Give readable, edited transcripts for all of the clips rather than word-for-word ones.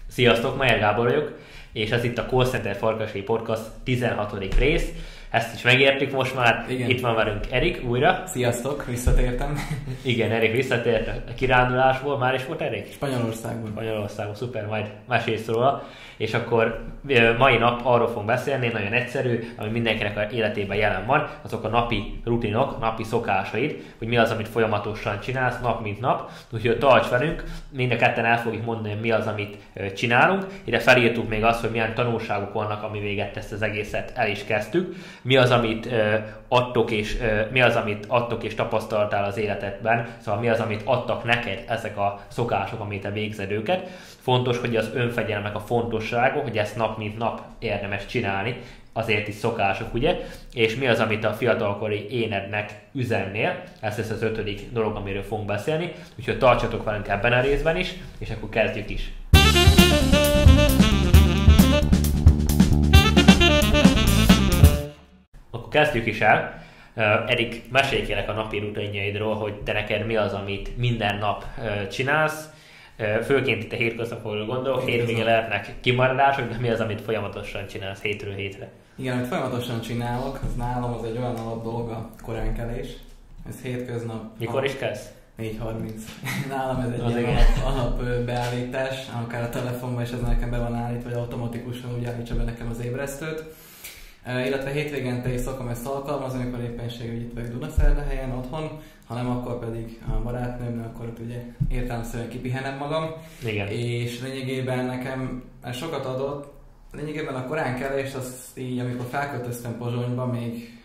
Sziasztok, Majer Gábor vagyok, és ez itt a Call Center Farkasai Podcast 16. rész. Ezt is megértük most már. Igen. Itt van velünk Erik újra. Sziasztok, visszatértem. Igen, Erik visszatért a kirándulásból. Már is volt Erik? Spanyolországban, szuper, majd mesélsz róla. És akkor mai nap arról fogunk beszélni, nagyon egyszerű, ami mindenkinek a életében jelen van, azok a napi rutinok, napi szokásaid, hogy mi az, amit folyamatosan csinálsz nap mint nap. Úgyhogy tarts velünk, mind a ketten el fogjuk mondani, hogy mi az, amit csinálunk. Ide felírtuk még azt, hogy milyen tanulságok vannak, ami véget ezt az egészet el is kezdtük. Mi az, amit adtok és tapasztaltál az életedben, szóval mi az, amit adtak neked ezek a szokások, amit te végzed őket. Fontos, hogy az önfegyelmek a fontossága, hogy ezt nap mint nap érdemes csinálni, azért is szokások, ugye? És mi az, amit a fiatalkori énednek üzennél, ez lesz az 5. dolog, amiről fogunk beszélni, úgyhogy tartsatok velünk ebben a részben is, és akkor kezdjük is. Akkor kezdjük is el. Erik, mesélj kérlek a napi rutinjaidról, hogy te neked mi az, amit minden nap csinálsz. Főként itt a hétköznapokról gondolok, hétvégén lehetnek kimaradások, de mi az, amit folyamatosan csinálsz hétről hétre? Igen, amit folyamatosan csinálok, az nálam az egy olyan alap dolog, a koránkelés. Ez hétköznap. Mikor is kezdsz? 4:30. Nálam ez egy az ilyen alap beállítás, akár a telefonban is ez nekem be van állítva, vagy automatikusan úgy állítsa be nekem az ébresztőt. Illetve hétvégente is szokom ezt alkalmazni, amikor éppenségül itt vagyok Dunaszerdahelyen otthon, hanem akkor pedig a barátnőmnek, akkor ott ugye értelemszerűen kipihenem magam. Igen. És lényegében nekem sokat adott. Lényegében a koránkelést azt így, amikor felköltöztem Pozsonyba, még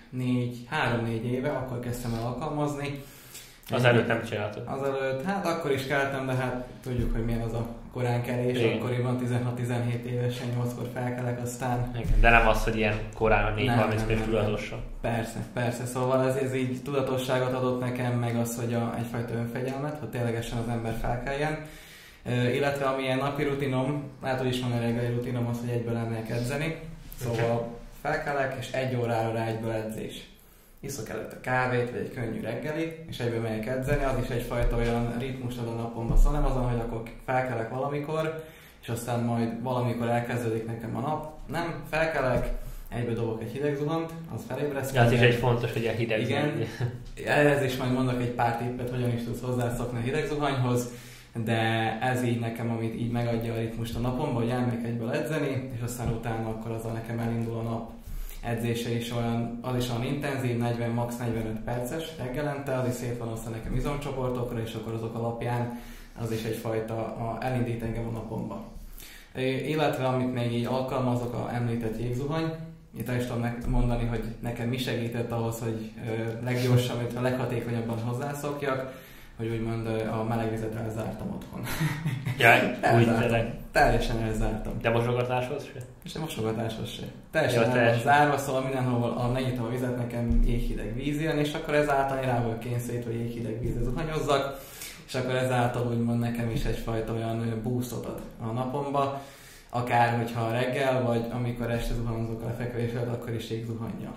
3-4 éve, akkor kezdtem el alkalmazni. Azelőtt nem csináltad? Azelőtt, hát akkor is keltem, de hát tudjuk, hogy milyen az a koránkelés. Igen. Akkoriban 16-17 évesen, 8-kor felkelek, aztán... Igen. De nem az, hogy ilyen korán a 4:30 tudatosan. Persze. Szóval ez így tudatosságot adott nekem, meg az, hogy egyfajta önfegyelmet, hogy ténylegesen az ember felkeljen. Illetve amilyen napi rutinom, lehet, hogy is van a reggeli rutinom az, hogy egyből elmegyek edzeni. Szóval felkelek, és 1 órára rá egyből edzés. Iszok előtt a kávét, vagy egy könnyű reggeli, és egyből megyek edzeni, az is egyfajta olyan ritmust ad a napomba. Szóval nem azon, hogy akkor felkelek valamikor, és aztán majd valamikor elkezdődik nekem a nap. Nem, felkelek, egyből dobok egy hideg zuhant, az felébresztő. Ez is egy fontos, hogy a hideg zuhany. Igen, ez is majd mondok egy pár tippet, hogyan is tudsz hozzászokni a hideg zuhanyhoz, de ez így nekem, amit így megadja a ritmust a napomba, hogy elmegyek egyből edzeni, és aztán utána akkor azzal nekem elindul a nap. Edzése is az is olyan intenzív, max. 45 perces reggelente, az is szét van osztva nekem izomcsoportokra, és akkor azok alapján az is egyfajta elindít engem a napomba. Illetve amit még így alkalmazok, a említett jégzuhany. Itt el is tudom mondani, hogy nekem mi segített ahhoz, hogy leggyorsabban, illetve leghatékonyabban hozzászokjak, hogy úgymond a meleg vizet elzártam otthon. Jaj, úgy tényleg. Teljesen elzártam. De mosogatáshoz se? És a mosogatáshoz se. Teljesen el van zárva, szóval mindenhol, ahol megnyitom a vizet, nekem jéghideg víz jön, és akkor ezáltal rá vagyok kényszerítve, hogy jéghideg vízre zuhanyozzak, és akkor ezáltal úgymond nekem is egyfajta olyan boostot ad a napomba, akár hogyha reggel, vagy amikor este zuhanozok a fekvés előtt, akkor is jégzuhanja.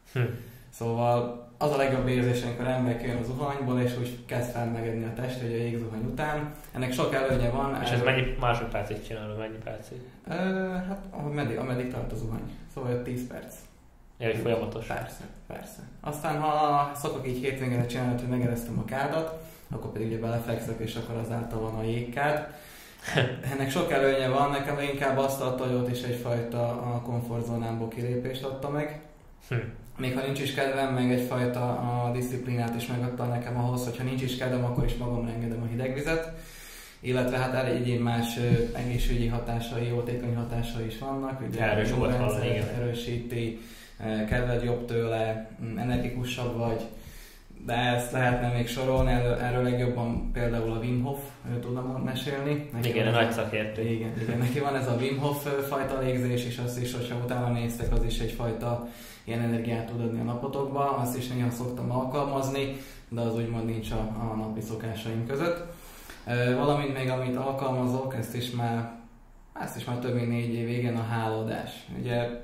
Szóval az a legjobb érzés, amikor ember kijön a zuhanyból, és úgy kezd felmelegedni a test, hogy a jégzuhany után. Ennek sok előnye van. És ez mennyi másodpercig csinálod, mennyi percig? Hát ameddig tart a zuhany. Szóval 10 perc. Egy folyamatos. Persze. Aztán ha szokok így hétvégén csinálni, hogy megeresztem a kádat, akkor pedig ugye belefekszek, és akkor azáltal van a jégkád. Ennek sok előnye van, nekem inkább azt adta, hogy ott is egyfajta a komfortzónámból kilépést adta meg. Még ha nincs is kedvem, meg egyfajta a disziplinát is megadta nekem ahhoz, hogyha nincs is kedvem, akkor is magamra engedem a hidegvizet. Illetve hát egyéb más egészségügyi hatásai, jótékony hatásai is vannak. Ugye erősíti, kedved jobb tőle, energikusabb vagy. De ezt lehetne még sorolni, erről legjobban például a Wim Hof tudna mesélni. Igen, a nagy szakértő. Igen, neki van ez a Wim Hof fajta légzés, és azt is, hogyha utána néztek, az is egyfajta ilyen energiát tud adni a napotokba. Azt is néha szoktam alkalmazni, de az úgymond nincs a napi szokásaim között. Valamint még amit alkalmazok, ezt is már több mint 4 év végén a hálaadás.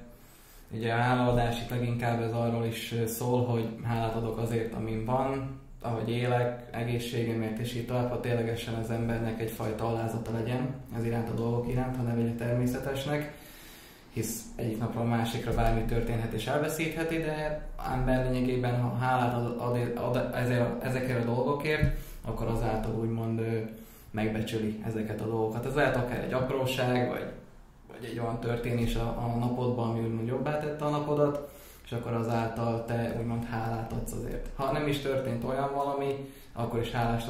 Ugye a hálaadás itt leginkább ez arról is szól, hogy hálát adok azért, amin van, ahogy élek, egészségemért és így tovább, ha ténylegesen az embernek egyfajta alázata legyen ez iránt a dolgok iránt, ha ne vegye természetesnek, hisz egyik napról a másikra bármi történhet és elveszítheti, de ember lényegében, ha hálát ad ezekért a dolgokért, akkor azáltal úgymond megbecsüli ezeket a dolgokat. Ez lehet akár egy apróság, vagy egy olyan történés a napodban, ami úgymond jobbá tette a napodat, és akkor azáltal te úgymond hálát adsz azért. Ha nem is történt olyan valami, akkor is hálát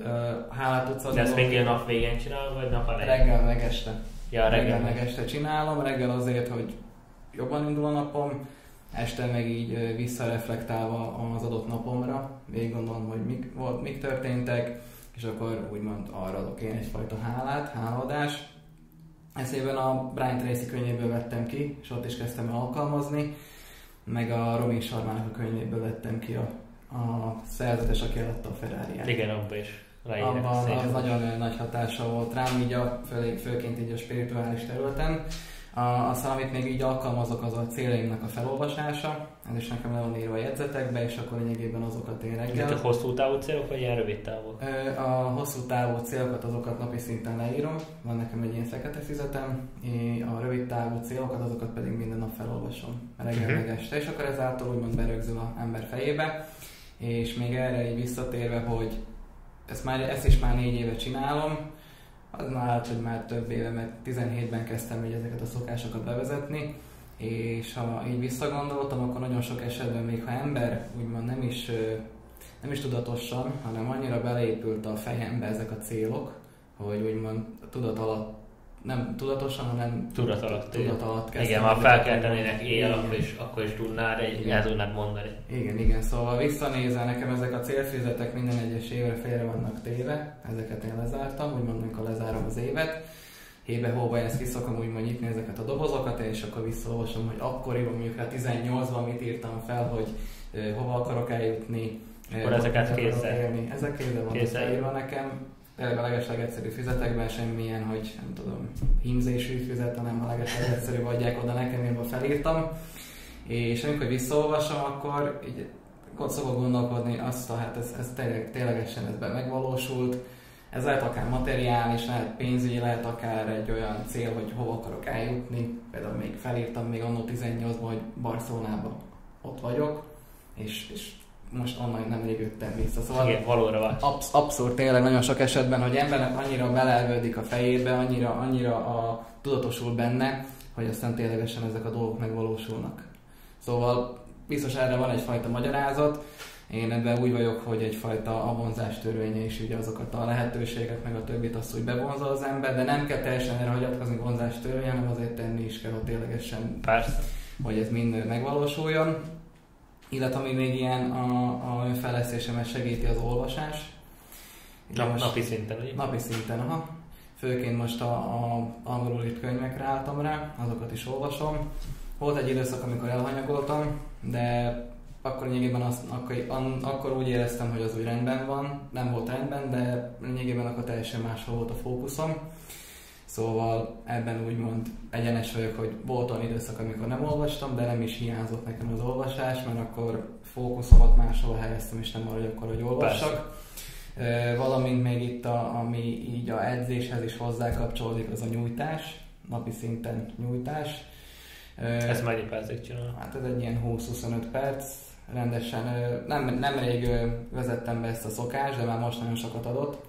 tudsz adni. De ezt még a nap végén csinálod, vagy nap elején? Reggel meg este. Ja, reggel meg este csinálom, reggel azért, hogy jobban indul a napom, este meg így visszareflektálva az adott napomra, végig gondolom, hogy mik történtek, és akkor úgymond arra adok én egyfajta hálaadás. Ezt évben a Brian Tracy könyvéből vettem ki, és ott is kezdtem el alkalmazni, meg a Robin Sharmának a könyvéből vettem ki a szerzetes, aki eladta a Ferrari-ját. Igen, abban is. Abban az nagyon nagy hatása volt rám, így főként így a spirituális területen. Aztán amit még így alkalmazok, az a céljaimnak a felolvasása, ez is nekem le van írva a jegyzetekbe, és akkor lényegében azokat én reggel. Ezek a hosszú távú célok, vagy ilyen rövid távú? A hosszú távú célokat, azokat napi szinten leírom, van nekem egy ilyen fekete füzetem, a rövid távú célokat, azokat pedig minden nap felolvasom, reggel meg este, és akkor ezáltal úgymond berögzül az ember fejébe, és még erre így visszatérve, hogy ezt is már 4 éve csinálom, az már hát, hogy már több éve, mert 17-ben kezdtem így ezeket a szokásokat bevezetni, és ha így visszagondoltam, akkor nagyon sok esetben még ha ember úgymond nem is tudatosan, hanem annyira beleépült a fejembe ezek a célok, hogy úgymond tudat alatt, nem tudatosan, hanem tudat alatt kezdtem. Igen, ha felkeltenének éjjel, akkor is tudnád, el tudnád mondani. Igen, szóval visszanézve nekem ezek a célfüzetek minden egyes évre félre vannak téve, ezeket én lezártam, úgymond amikor lezárom az évet. Hébe-hóba ezt ki szokom úgymond nyitni ezeket a dobozokat, és akkor visszaolvasom, hogy akkoriban mondjuk 18-ban mit írtam fel, hogy hova akarok eljutni. Akkor ezeket kézzel. Ezek kézzel vannak felírva nekem. Tényleg a legeslegegyszerűbb füzetekben semmilyen, hogy nem tudom, hímzésű füzet, hanem a legeslegegyszerűbb adják oda nekem, én felírtam. És amikor visszaolvasom, akkor így szokok gondolkodni azt, hát ez ténylegesen ez megvalósult. Ez lehet akár materiális, lehet pénzügyi, lehet akár egy olyan cél, hogy hova akarok eljutni. Például még felírtam még annó 18-ban, hogy Barcelonában ott vagyok, és most onnan nemrég jöttem vissza. Szóval igen, valóra van. Abszurd tényleg nagyon sok esetben, hogy embernek annyira beleelvődik a fejébe, annyira tudatosul benne, hogy aztán ténylegesen ezek a dolgok megvalósulnak. Szóval biztos erre van egyfajta magyarázat. Én ebben úgy vagyok, hogy egyfajta a vonzás törvénye is ugye azokat a lehetőséget, meg a többit azt úgy bevonza az ember, de nem kell teljesen erre hagyatkozni vonzás törvénye, hanem azért tenni is kell, hogy ténylegesen, persze, hogy ez mind megvalósuljon. Illetve ami még ilyen a önfejlesztésemet segíti az olvasás. Napi szinten, ugye? Napi szinten, aha. Főként most angolul írt könyvekre álltam rá, azokat is olvasom. Volt egy időszak, amikor elhanyagoltam, de akkor lényegében akkor úgy éreztem, hogy az úgy rendben van. Nem volt rendben, de lényegében akkor teljesen máshol volt a fókuszom. Szóval ebben úgymond egyenes vagyok, hogy volt olyan időszak, amikor nem olvastam, de nem is hiányzott nekem az olvasás, mert akkor fókuszomat máshol helyeztem, és nem arra, hogy akkor, hogy olvassak. Valamint még itt, ami így a edzéshez is hozzá kapcsolódik, az a nyújtás, napi szinten nyújtás. Ez mennyi percig csinál? Hát ez egy ilyen 20-25 perc, rendesen. Nemrég vezettem be ezt a szokást, de már most nagyon sokat adott.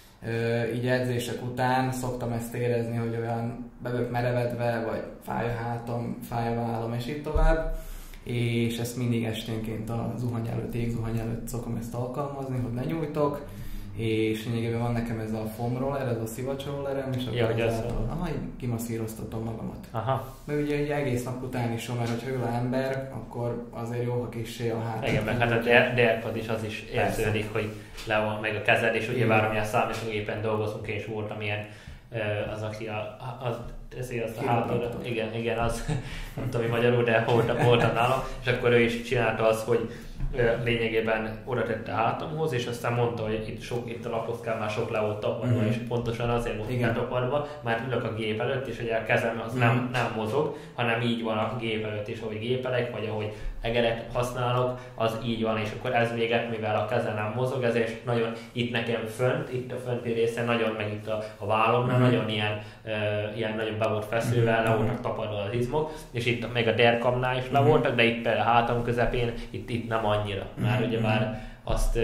Így edzések után szoktam ezt érezni, hogy olyan be vagyok merevedve, vagy fáj a hátam, fáj a vállam, és így tovább. És ezt mindig esténként a égzuhany előtt szokom ezt alkalmazni, hogy ne nyújtok. És lényegében van nekem ez a foam roller, ez a szivacs rollerem, és akkor ezáltal kimasszíroztatom magamat. Aha. Mert ugye egy egész nap után is van, mert hogyha ül az ember, akkor azért jó, ha kissé a hátat. Igen, mert hát a derpad is az is érződik, hogy le van meg a kezed, és ugye bár amilyen számítógépen dolgozunk, és voltam ilyen, az aki teszi azt a hátadat. Igen, az nem tudom, hogy magyarul, de voltam nálam, és akkor ő is csinálta azt, hogy lényegében oda tette hátamhoz, és aztán mondta, hogy itt a laposzkán már sok le volt tapadva, és pontosan azért volt letapadva, mert ülök a gép előtt, és ugye a kezem az nem mozog, hanem így van a gép előtt is, ahogy gépelek, vagy ahogy egeret használok, az így van, és akkor ez még, mivel a kezem nem mozog, ezért nagyon itt nekem fönt, itt a fönti részen nagyon, meg itt a vállomnál nagyon ilyen nagyon be volt feszülve, le voltak tapadva az izmok, és itt még a derkamnál is le voltak, de itt például a hátam közepén, itt nem annyira, mert ugye már azt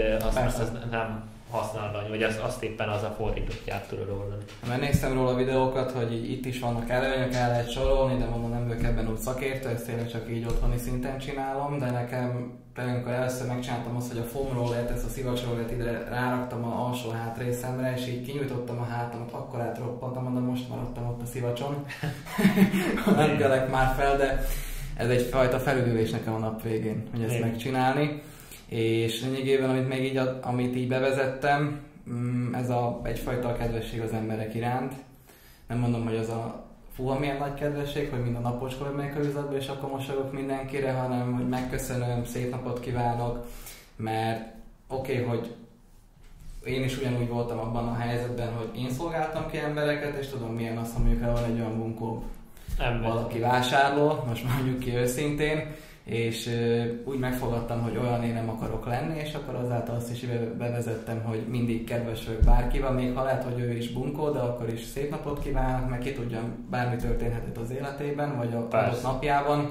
nem használni, vagy azt éppen az a fordítottját tudod oldani. Mert néztem róla videókat, hogy itt is vannak előnyök, el lehet sorolni, de mondom, nem vagyok ebben úgy szakértő, ezt tényleg csak így otthoni szinten csinálom, de nekem például amikor először megcsináltam azt, hogy a foam rollert, ezt a szivacsrollert ide ráraktam a alsó hátrészemre, és így kinyújtottam a hátamat, akkor átroppantam, de most maradtam ott a szivacson. Nem kelek már fel, de ez egyfajta felüdülés nekem a nap végén, hogy ezt megcsinálni. És lényegében, amit így bevezettem, ez egyfajta kedvesség az emberek iránt. Nem mondom, hogy az a fúha milyen nagy kedvesség, hogy mind a napocskor megyek a üzletbe, és akkor mosolygok mindenkire, hanem hogy megköszönöm, szép napot kívánok, mert oké, hogy én is ugyanúgy voltam abban a helyzetben, hogy én szolgáltam ki embereket, és tudom milyen az, ha mondjuk van egy olyan bunkó valaki vásárló, most mondjuk ki őszintén, és úgy megfogadtam, hogy olyan én nem akarok lenni, és akkor azáltal azt is bevezettem, hogy mindig kedves vagyok bárkivel, még ha lehet, hogy ő is bunkó, de akkor is szép napot kívánok, meg ki tudja, bármi történhetett az életében, vagy a adott napjában,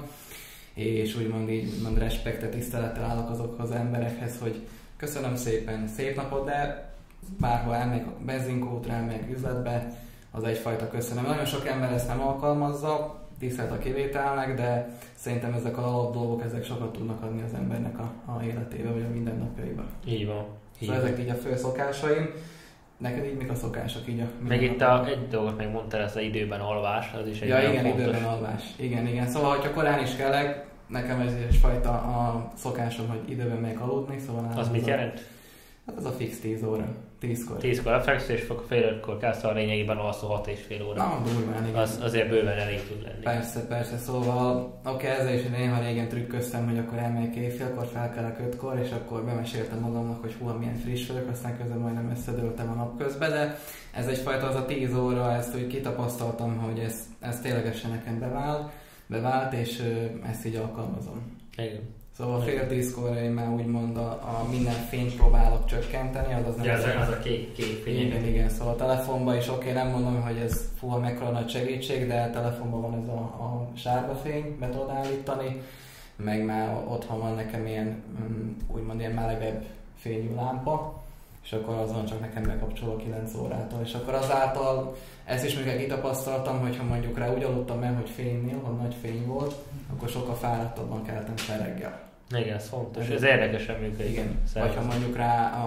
és úgymond respektet, tisztelettel állok azokhoz az emberekhez, hogy köszönöm szépen, szép napot, de bárhol elmegyek a benzinkútra, elmegyek üzletbe, az egyfajta köszönöm. Nagyon sok ember ezt nem alkalmazza, tisztelt a kivételnek, de szerintem ezek az alap dolgok, ezek sokat tudnak adni az embernek a életébe, vagy a mindennapjaiba. Így van. Szóval ezek így a fő szokásaim. Neked így mik a szokások így a meg itt egy dolgot még mondtál, ez az időben alvás, az is egy igen, fontos. Időben alvás. Igen. Szóval, hogyha korán is kelek, nekem ez egyfajta a szokásom, hogy időben megyek aludni, szóval... Az mit jelent? Hát az a fix 10 óra. 10-kor. 10-kor lefeksz, és fél 5-kor kezd, szóval lényegében alszol 6,5 óra. Na, durván, igen. Azért bőven elég tud lenni. Persze, szóval ezzel is néha régen trükköztem, hogy akkor elmegyek éjfélkor, felkelek 5-kor, és akkor bemeséltem magamnak, hogy hú, milyen friss vagyok, aztán közben majdnem összedőltem a nap közben, de ez egyfajta az a 10 óra, ezt úgy kitapasztaltam, hogy ez ténylegesen nekem bevált, és ezt így alkalmazom. Igen. Szóval fél 10-kor én már úgymond a minden fényt próbálok csökkenteni, azaz nem... Az a kék fény. Igen, szóval a telefonban is nem mondom, hogy ez mekkora nagy segítség, de a telefonban van ez a sárga fény, be tudod állítani, meg már otthon van nekem ilyen, úgymond ilyen melegebb fényű lámpa, és akkor azon csak nekem bekapcsolok 9 órától, és akkor azáltal ezt is még kitapasztaltam, hogyha mondjuk rá úgy aludtam el, hogy fénynél, ha nagy fény volt, akkor sokkal fáradtabban keltem fel reggel. Igen, ez fontos. Ez érdekesen működik. Igen. Vagy ha mondjuk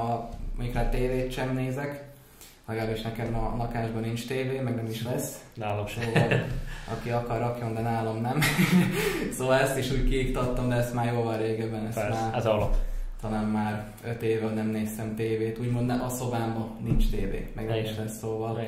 rá tévét sem nézek, legalábbis nekem a lakásban nincs tévé, meg nem is lesz. Nálam sem. Szóval, aki akar rakjon, de nálam nem. Szóval ezt is úgy kiiktattam, de ezt már jóval régebben. Ez alap. Talán már 5 éve nem néztem tévét, úgymond a szobámban nincs tévé, meg nem is lesz, szóval.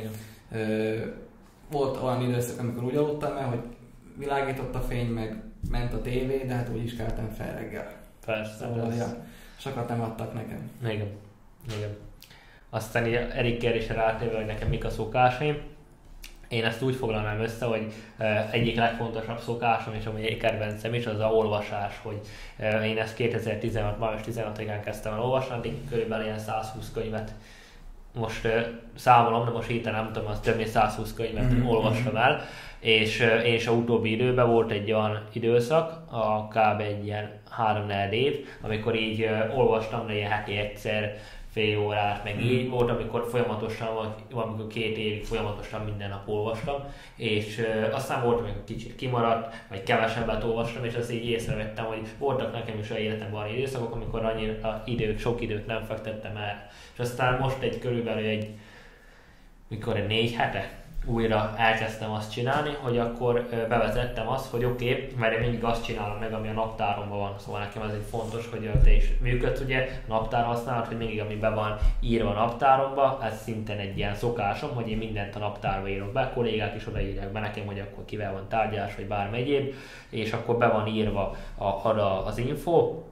Volt olyan időszak, amikor úgy aludtam el, hogy világított a fény, meg ment a tévé, de hát úgy is keltem fel reggel. Persze. Szóval, sokat nem adtak nekem. Igen. Aztán így Erik kérdésre rátérve, hogy nekem mik a szokásaim. Én ezt úgy foglalnám össze, hogy egyik legfontosabb szokásom, és amely kedvencem is, az a olvasás, hogy én ezt 2016. május 16-án kezdtem el olvasni, addig körülbelül ilyen 120 könyvet most számolom, de most héten nem tudom, az több mint 120 könyvet olvastam el, és én is a utóbbi időben volt egy olyan időszak, kb. Egy ilyen 3-4 év, amikor így olvastam, de ilyen heti egyszer, fél órát, meg így volt, amikor folyamatosan, valamikor 2 évig folyamatosan minden nap olvastam, és aztán volt, amikor kicsit kimaradt, vagy kevesebbet olvastam, és azt így észrevettem, hogy voltak nekem is olyan életemben olyan időszakok, amikor annyira sok időt nem fektettem el. És aztán most körülbelül mikor 4 hete újra elkezdtem azt csinálni, hogy akkor bevezettem azt, hogy oké, mert én mindig azt csinálom meg, ami a naptáromban van. Szóval nekem ez egy fontos, hogy te is működsz, ugye, naptár használat, hogy mindig ami be van írva a naptáromba, ez szinten egy ilyen szokásom, hogy én mindent a naptárba írok be, kollégák is odaírják be nekem, hogy akkor kivel van tárgyalás, vagy bármi egyéb, és akkor be van írva arra az info,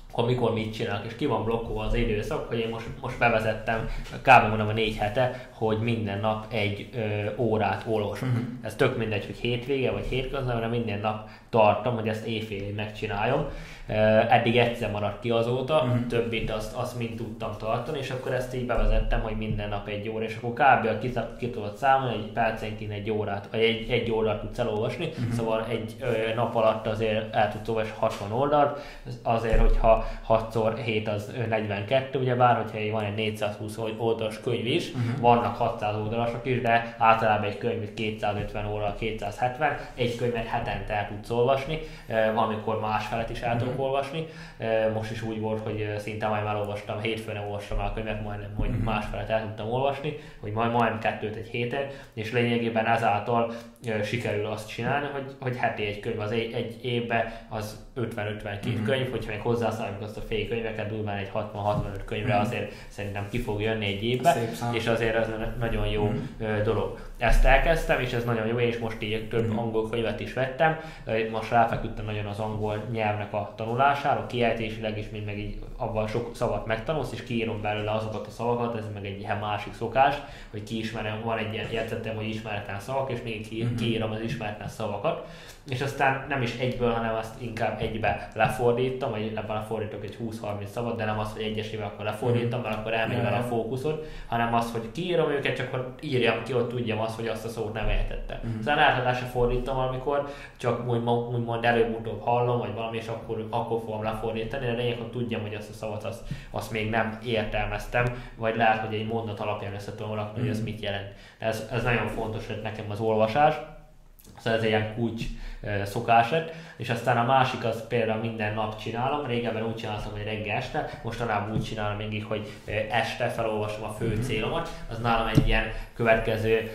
akkor mikor mit csinálok, és ki van blokkolva az időszak, hogy én most bevezettem kb. Mondom a 4 hete, hogy minden nap egy órát olvasok. Ez tök mindegy, hogy hétvége vagy hétköznap, mert minden nap tartom, hogy ezt éjfélig megcsináljam. Eddig egyszer maradt ki azóta, többit azt mind tudtam tartani, és akkor ezt így bevezettem, hogy minden nap egy óra, és akkor kb. Ki tudod számolni, egy percenként egy órát, vagy egy oldalt tudsz elolvasni, szóval egy nap alatt azért el tudsz olvasni 60 oldalt, azért, hogyha 6x7 az 42, ugyebár, hogyha van egy 420 oldalas könyv is, vannak 600 oldalasok is, de általában egy könyv 250 oldal, 270, egy könyvet hetente el tudsz olvasni, valamikor másfelet is el tudok olvasni. Most is úgy volt, hogy szinte majd elolvastam, hétfőn olvastam el a könyvet, majdnem, hogy másfelet el tudtam olvasni, hogy majdnem 2-t egy héten, és lényegében ezáltal sikerül azt csinálni, hogy heti egy könyv, az egy évben az 50-52 könyv, hogyha még hozzászálljuk azt a fél könyveket, durván egy 60-65 könyvre azért szerintem ki fog jönni egy évbe, és azért ez nagyon jó dolog. Ezt elkezdtem, és ez nagyon jó, és most így több angol könyvet is vettem. Most ráfeküdtem nagyon az angol nyelvnek a tanulására, kiejtésileg is, mint meg így abban sok szavat megtanulsz, és kiírom belőle azokat a szavakat, ez meg egy ilyen másik szokás, hogy kiismerem, van egy ilyen jegyzetem, hogy ismeretlen szavak, és még kiírom az ismeretlen szavakat. És aztán nem is egyből, hanem azt inkább egybe lefordítom, vagy ebben lefordítok egy 20-30 szavat, de nem az, hogy egyesével akkor lefordítom, mert akkor elmegy vele a fókuszod, hanem az, hogy kiírom őket, csak akkor írjam ki, hogy tudjam azt, hogy azt a szót nem értettem. Aztán általában se fordítom valamikor, csak úgymond előbb-utóbb hallom, vagy valami, és akkor fogom lefordítani, de lényeg, hogy tudjam, hogy azt a szavat azt még nem értelmeztem, vagy lehet, hogy egy mondat alapján össze tudom rakni, hogy ez mit jelent. Ez nagyon fontos, hogy nekem az olvasás. Szóval ez egy ilyen kulcs szokás lett, és aztán a másik az például minden nap csinálom, régebben úgy csináltam, hogy reggel este, mostanában úgy csinálom mindig, hogy este felolvasom a fő célomat, az nálam egy ilyen következő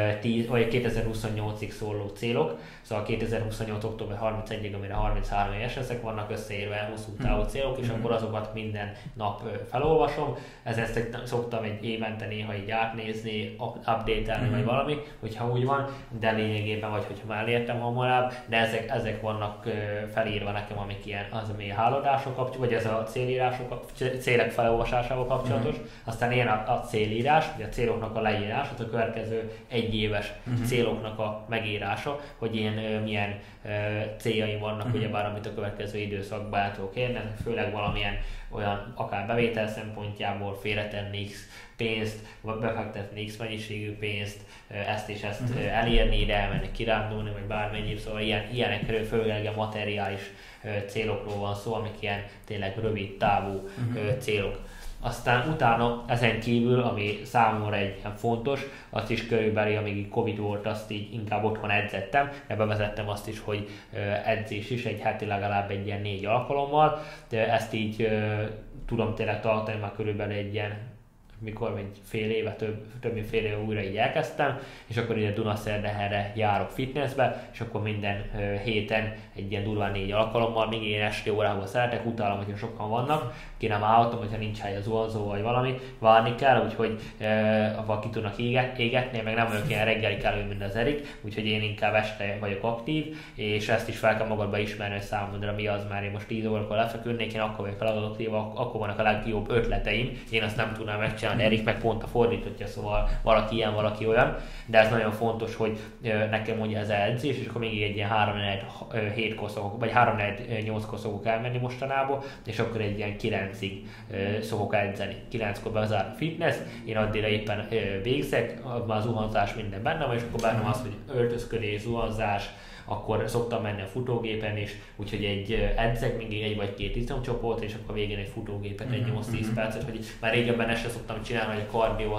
2028-ig szóló célok, szóval 2028. október 31-ig, amire 33 éves leszek, vannak összeírva hosszú távú célok, és akkor azokat minden nap felolvasom. Ezen szoktam egy évente néha így átnézni, update-elni vagy valami, hogyha úgy van, de lényegében vagy hogyha már elértem hamarabb, de ezek vannak felírva nekem, amik ilyen az a mély hálódások kapcsolatos, vagy ez a célek felolvasásával kapcsolatos. Aztán ilyen a célírás, vagy a céloknak a leírás, az a következő egyéves céloknak a megírása, hogy én milyen céljaim vannak, ugyebár amit a következő időszakban el tudok érni, főleg valamilyen olyan akár bevétel szempontjából félretenni X pénzt, befektetni X mennyiségű pénzt, ezt és ezt elérni, ide elmenni kirándulni, vagy bármennyi, szóval ilyenekről főleg a materiális célokról van szó, amik ilyen tényleg rövid távú célok. Aztán utána ezen kívül, ami számomra egy ilyen fontos, azt is körülbelül, amíg Covid volt, azt így inkább otthon edzettem, de bevezettem azt is, hogy edzés is, egy heti legalább egy ilyen 4 alkalommal, de ezt így tudom tényleg tartani már körülbelül egy ilyen, mikor egy fél éve, több mint fél éve újra így elkezdtem, és akkor ide Dunaszerdahelre járok fitnessbe, és akkor minden héten egy ilyen durván 4 alkalommal, még én esti órából szeretek, utálom, hogyha sokan vannak, ki nem állhatom, hogyha nincs hely a zuhanyzó vagy valami, várni kell, úgyhogy avval ki tudnak égetni, meg nem vagyok ilyen reggeli kelő, mint az Erik, úgyhogy én inkább este vagyok aktív, és ezt is fel kell magadba ismerni, hogy számodra mi az, már én most 10 órakor lefeküdnék, én akkor vagyok feladataktív, akkor vannak a legjobb ötleteim, én azt nem tudnám megcsinálni, Erik meg pont a fordítottja, szóval valaki ilyen, valaki olyan, de ez nagyon fontos, hogy nekem mondja ez edzés, és akkor még egy ilyen 3-7 szokok, vagy 3-8 szokok elmenni mostanában, és akkor egy ilyen 9-ig szokok edzeni. 9-kor bezár a fitness, én addigra éppen végzek, már zuhanzás minden benne van, és akkor bennem az, hogy öltözködés, zuhanzás, akkor szoktam menni a futógépen is, úgyhogy egy edzek mindig 1 vagy 2 izomcsoport, és akkor végén egy futógépet, egy 8-10 percet, hogy már régebben ezt sem szoktam csinálni, hogy a kardió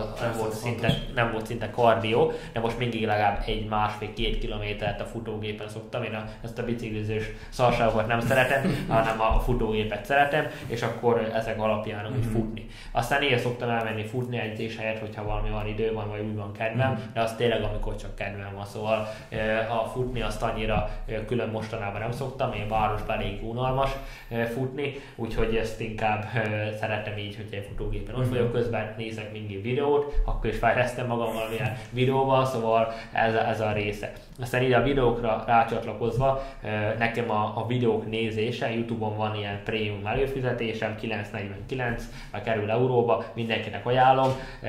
nem volt szinte kardió, de most mindig legalább 1,5-2 kilométert a futógépen szoktam. Én ezt a biciklizős szarságokat nem szeretem, hanem a futógépet szeretem, és akkor ezek alapján úgy futni. Aztán én szoktam elmenni futni edzés helyett, hogyha valami van idő van, vagy úgy van kedvem, de az tényleg amikor csak kedvem van, szóval a futni azt annyira külön mostanában nem szoktam, én városban elég unalmas futni, úgyhogy ezt inkább szeretem így, hogy egy futógépen ott vagyok, közben mellett nézek mindig videót, akkor is fejlesztem magam valamilyen videóval, szóval ez a része. Aztán ide a videókra rácsatlakozva, nekem a videók nézése, YouTube-on van ilyen prémium előfizetésem, 9,49, már kerül euróba, mindenkinek ajánlom.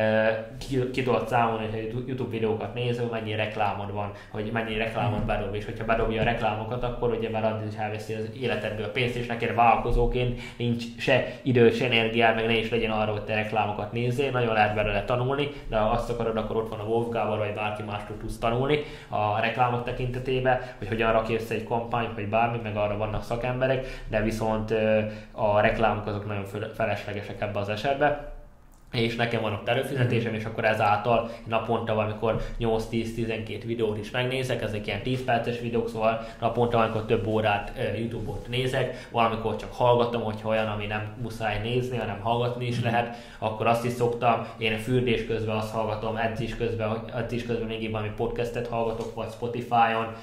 Ki tudod számolni, hogy YouTube videókat néző, mennyi reklámod van, hogy mennyi reklámot bedob, és hogyha bedobja a reklámokat, akkor ugye már addig is elveszi az életedből a pénzt, és neked vállalkozóként nincs se idő, se energiád, meg ne is legyen arra, hogy te reklámokat nézzél, nagyon lehet belőle tanulni, de ha azt akarod, akkor ott van a Wolf Gábor, vagy bárki mástól tudsz tanulni a reklámok tekintetében, hogy hogyan rakj össze egy kampányt, vagy bármi, meg arra vannak szakemberek, de viszont a reklámok azok nagyon feleslegesek ebbe az esetben. És nekem van ott előfizetésem, és akkor ezáltal naponta valamikor 8-10-12 videót is megnézek, ezek ilyen 10 perces videók, szóval naponta valamikor több órát YouTube-ot nézek, valamikor csak hallgatom, hogyha olyan, ami nem muszáj nézni, hanem hallgatni is lehet, akkor azt is szoktam, én fürdés közben azt hallgatom, edzés közben még valami podcastet hallgatok, vagy Spotify-on,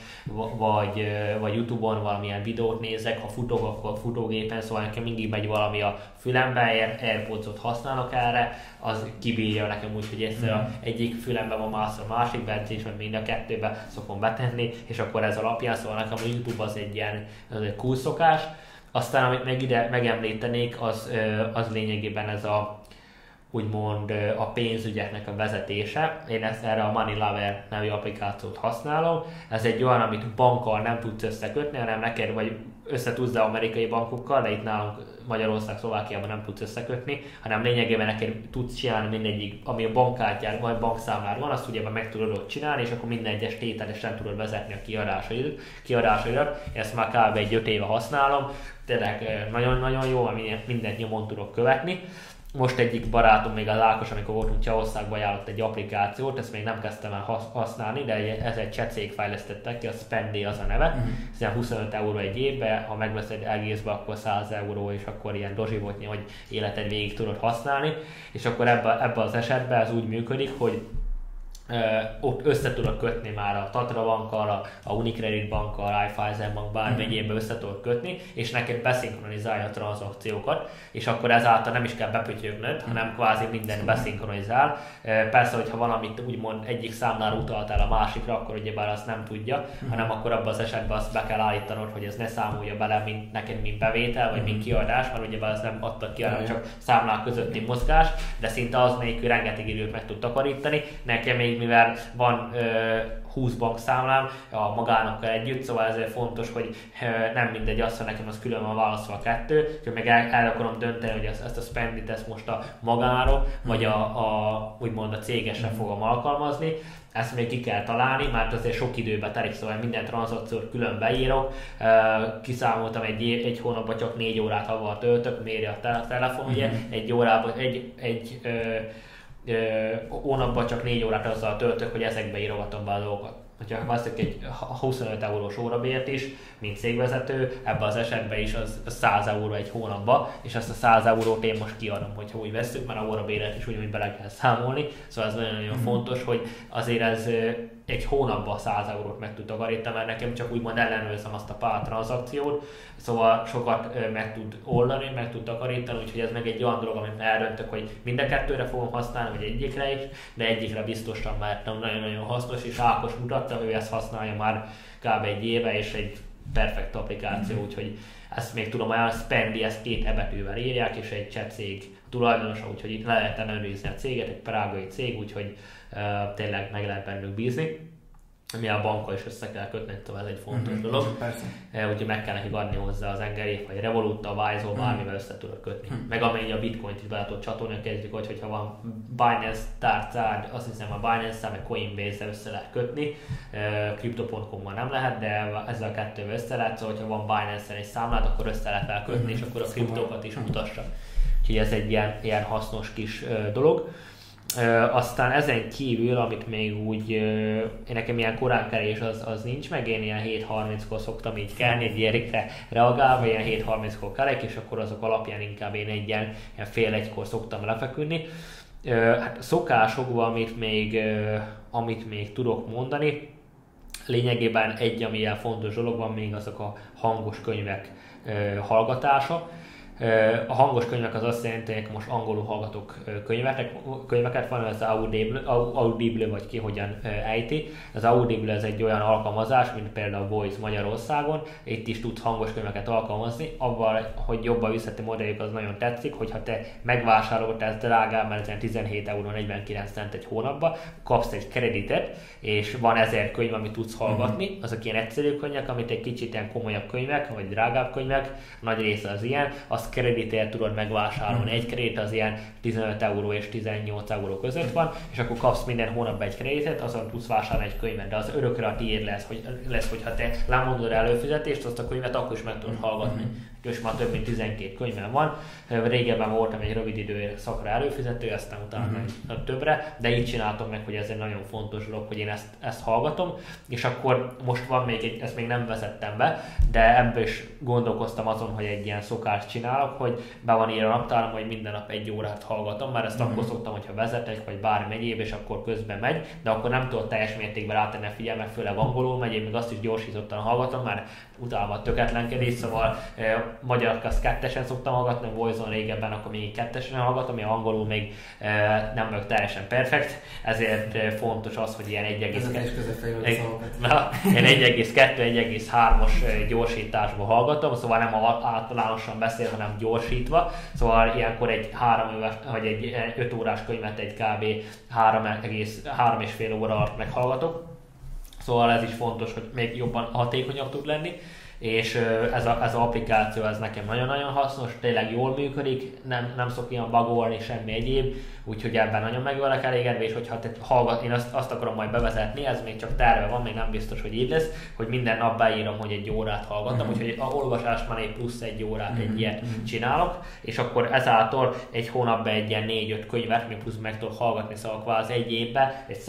vagy YouTube-on valamilyen videót nézek, ha futok, akkor futógépen, szóval nekem mindig megy valami a fülembe, AirPods-ot használok erre, az kibírja nekem úgy, hogy egyik fülemben van mászor, a másikban edzés, vagy mind a kettőben szokom betenni, és akkor ez alapján, szóval nekem a YouTube az egy ilyen cool szokás. Aztán amit meg ide megemlítenék, az lényegében ez úgymond a pénzügyeknek a vezetése. Én erre a Money Lover nevű applikációt használom. Ez egy olyan, amit bankkal nem tudsz összekötni, hanem neked vagy összetudsz amerikai bankokkal, de itt nálunk Magyarország, Szlovákiában nem tudsz összekötni, hanem lényegében neked tudsz csinálni mindegyik, ami a bankkártyád vagy bankszámlád van, azt ugye meg tudod ott csinálni, és akkor minden egyes tételesen tudod vezetni a kiadásaidat. Ezt már kb. egy 5 éve használom, tényleg nagyon-nagyon jó, mindent nyomon tudok követni. Most egyik barátom, még az Ákos, amikor voltunk Csehországban, ajánlott egy applikációt, ezt még nem kezdtem el használni, de ez egy cseh cég fejlesztettek ki, a Spendy az a neve. Ez 25 euró egy évben, ha megveszed egészbe, akkor 100 euró, és akkor ilyen dozsivotnyi, hogy életed végig tudod használni. És akkor ebben az esetben ez úgy működik, hogy ott össze tudod kötni már a Tatra bankkal, a Unicredit bankkal, a Raiffeisen bank, bármi egyébben össze tudod kötni, és neked beszinkronizálja a tranzakciókat, és akkor ezáltal nem is kell bepötyögnöd, hanem kvázi minden beszinkronizál. Persze, hogyha valamit úgymond egyik számlára utaltál a másikra, akkor ugyebár azt nem tudja, hanem akkor abban az esetben azt be kell állítanod, hogy ez ne számolja bele neked mint bevétel, vagy mint kiadás, mert ugyebár az nem adta ki, hanem csak számlák közötti mozgás, de szinte az nélkül rengeteg időt meg tud takarítani. Nekem még mivel van 20 bankszámlám a magánokkal együtt, szóval ezért fontos, hogy nem mindegy az, hogy nekem az külön van választva a kettő, hogy meg el akarom dönteni, hogy ezt a Spendit ezt most a magára, vagy úgymond a cégesre fogom alkalmazni. Ezt még ki kell találni, mert azért sok időbe telik, szóval minden tranzakciót külön beírok. Kiszámoltam egy hónapban csak 4 órát havar töltök, méri a telefon, ugye, egy órában, hónapban csak 4 órát azzal töltök, hogy ezekbe írogatom be a dolgokat. Hogyha veszek egy 25 eurós órabért is, mint cégvezető, ebben az esetben is az 100 euró egy hónapban, és ezt a 100 eurót én most kiadom, hogyha úgy veszük, mert a órabéret is úgy bele kell számolni. Szóval ez nagyon-nagyon fontos, hogy azért ez egy hónapban 100 eurót meg tud takarítani, mert nekem csak úgymond ellenőrzem azt a pár tranzakciót, szóval sokat meg tud oldani, meg tud takarítani, úgyhogy ez meg egy olyan dolog, amit eldöntök, hogy mind a kettőre fogom használni, vagy egyikre is, de egyikre biztosan, mert nagyon-nagyon hasznos, és Ákos mutatta, ő ezt használja már kb. Egy éve, és egy perfekt applikáció, úgyhogy ezt még tudom olyan, Spendy, ezt 2 ebetűvel írják, és egy cseh cég tulajdonosa, úgyhogy itt le lehet ellenőrizni a céget, egy prágai cég, úgyhogy tényleg meg lehet bennük bízni. Mi a bankkal is össze kell kötni, szóval ez egy fontos dolog. Úgyhogy meg kell nekik adni hozzá az engedélyt, vagy Revoluttal, Wise-ol, bármivel össze tudod kötni. Meg amennyi a bitcoint is be tudod csatolni, kezdjük, hogyha van Binance tárcád, azt hiszem a Binance-szel, meg Coinbase-szel össze lehet kötni. Crypto.com-mal nem lehet, de ezzel a kettővel össze lehet, szóval hogyha van Binance-en egy számlát, akkor össze lehet felkötni, és akkor a kriptókat is mutassa. Úgyhogy ez egy ilyen hasznos kis dolog. Aztán ezen kívül, amit még úgy, nekem ilyen koránkelés az nincs meg, én ilyen 7:30-kor szoktam így kelni, egy ilyenre reagálva, ilyen 7:30-kor kelek, és akkor azok alapján inkább én egy ilyen fél egykor szoktam lefeküdni. Hát szokásokban, amit még tudok mondani, lényegében egy, ami ilyen fontos dolog van még, azok a hangos könyvek hallgatása. A hangos könyvek az azt jelenti, hogy most angolul hallgatok könyveket, van az Audible, vagy ki hogyan ejti. Az Audible ez egy olyan alkalmazás, mint például a Voice Magyarországon, itt is tudsz hangos könyveket alkalmazni, avval, hogy jobban üzleti modelljük az nagyon tetszik, hogyha te megvásárolod, ez drágább, mert ez 17,49 € egy hónapban, kapsz egy kreditet, és van 1000 könyv, amit tudsz hallgatni, azok ilyen egyszerű könyvek, amit egy kicsit ilyen komolyabb könyvek, vagy drágább könyvek, nagy része az ilyen, azt kreditért tudod megvásárolni. Egy kredit az ilyen 15 € és 18 € között van, és akkor kapsz minden hónapban egy kreditet, azon tudsz vásárolni egy könyvet, de az örökre a tiéd lesz, hogyha te lemondod előfizetést, azt a könyvet akkor is meg tudod hallgatni. És már több mint 12 könyvem van. Régebben voltam egy rövid idő szakra előfizető, aztán utána többre, de így csináltam meg, hogy ez egy nagyon fontos dolog, hogy én ezt hallgatom, és akkor most van még ezt még nem vezettem be, de ebből is gondolkoztam azon, hogy egy ilyen szokást csinálok, hogy be van írva a naptáram, hogy minden nap 1 órát hallgatom, mert ezt akkor szoktam, hogyha vezetek, vagy bármi egyéb, és akkor közben megy, de akkor nem tudod teljes mértékben rátenni a figyelmet, főleg angolul megy, én még azt is gyorsítottan hallgatom, mert utána a töketlenkedés, szóval magyar azt 2-esen szoktam hallgatni, a Voice-on régebben akkor még 2-esen hallgatom, én angolul még nem vagyok teljesen perfekt, ezért fontos az, hogy ilyen 1,2-1,3-as gyorsításban hallgatom, szóval nem általánosan beszél, hanem gyorsítva, szóval ilyenkor egy 3 éves, vagy egy 5 órás könyvet egy kb. 3,5 óra alatt meghallgatok. Szóval ez is fontos, hogy még jobban hatékonyabb tud lenni, és ez az applikáció ez nekem nagyon-nagyon hasznos, tényleg jól működik, nem szok ilyen bugolni, semmi egyéb, úgyhogy ebben nagyon meg vagyok elégedve, és hogyha én azt akarom majd bevezetni, ez még csak terve van, még nem biztos, hogy így lesz, hogy minden nap beírom, hogy 1 órát hallgatom, úgyhogy a olvasásban egy plusz 1 órát egy ilyet csinálok, és akkor ezáltal egy hónapban egy ilyen 4-5 könyvet, még plusz meg tudok hallgatni, szóval kvázi egy évben egy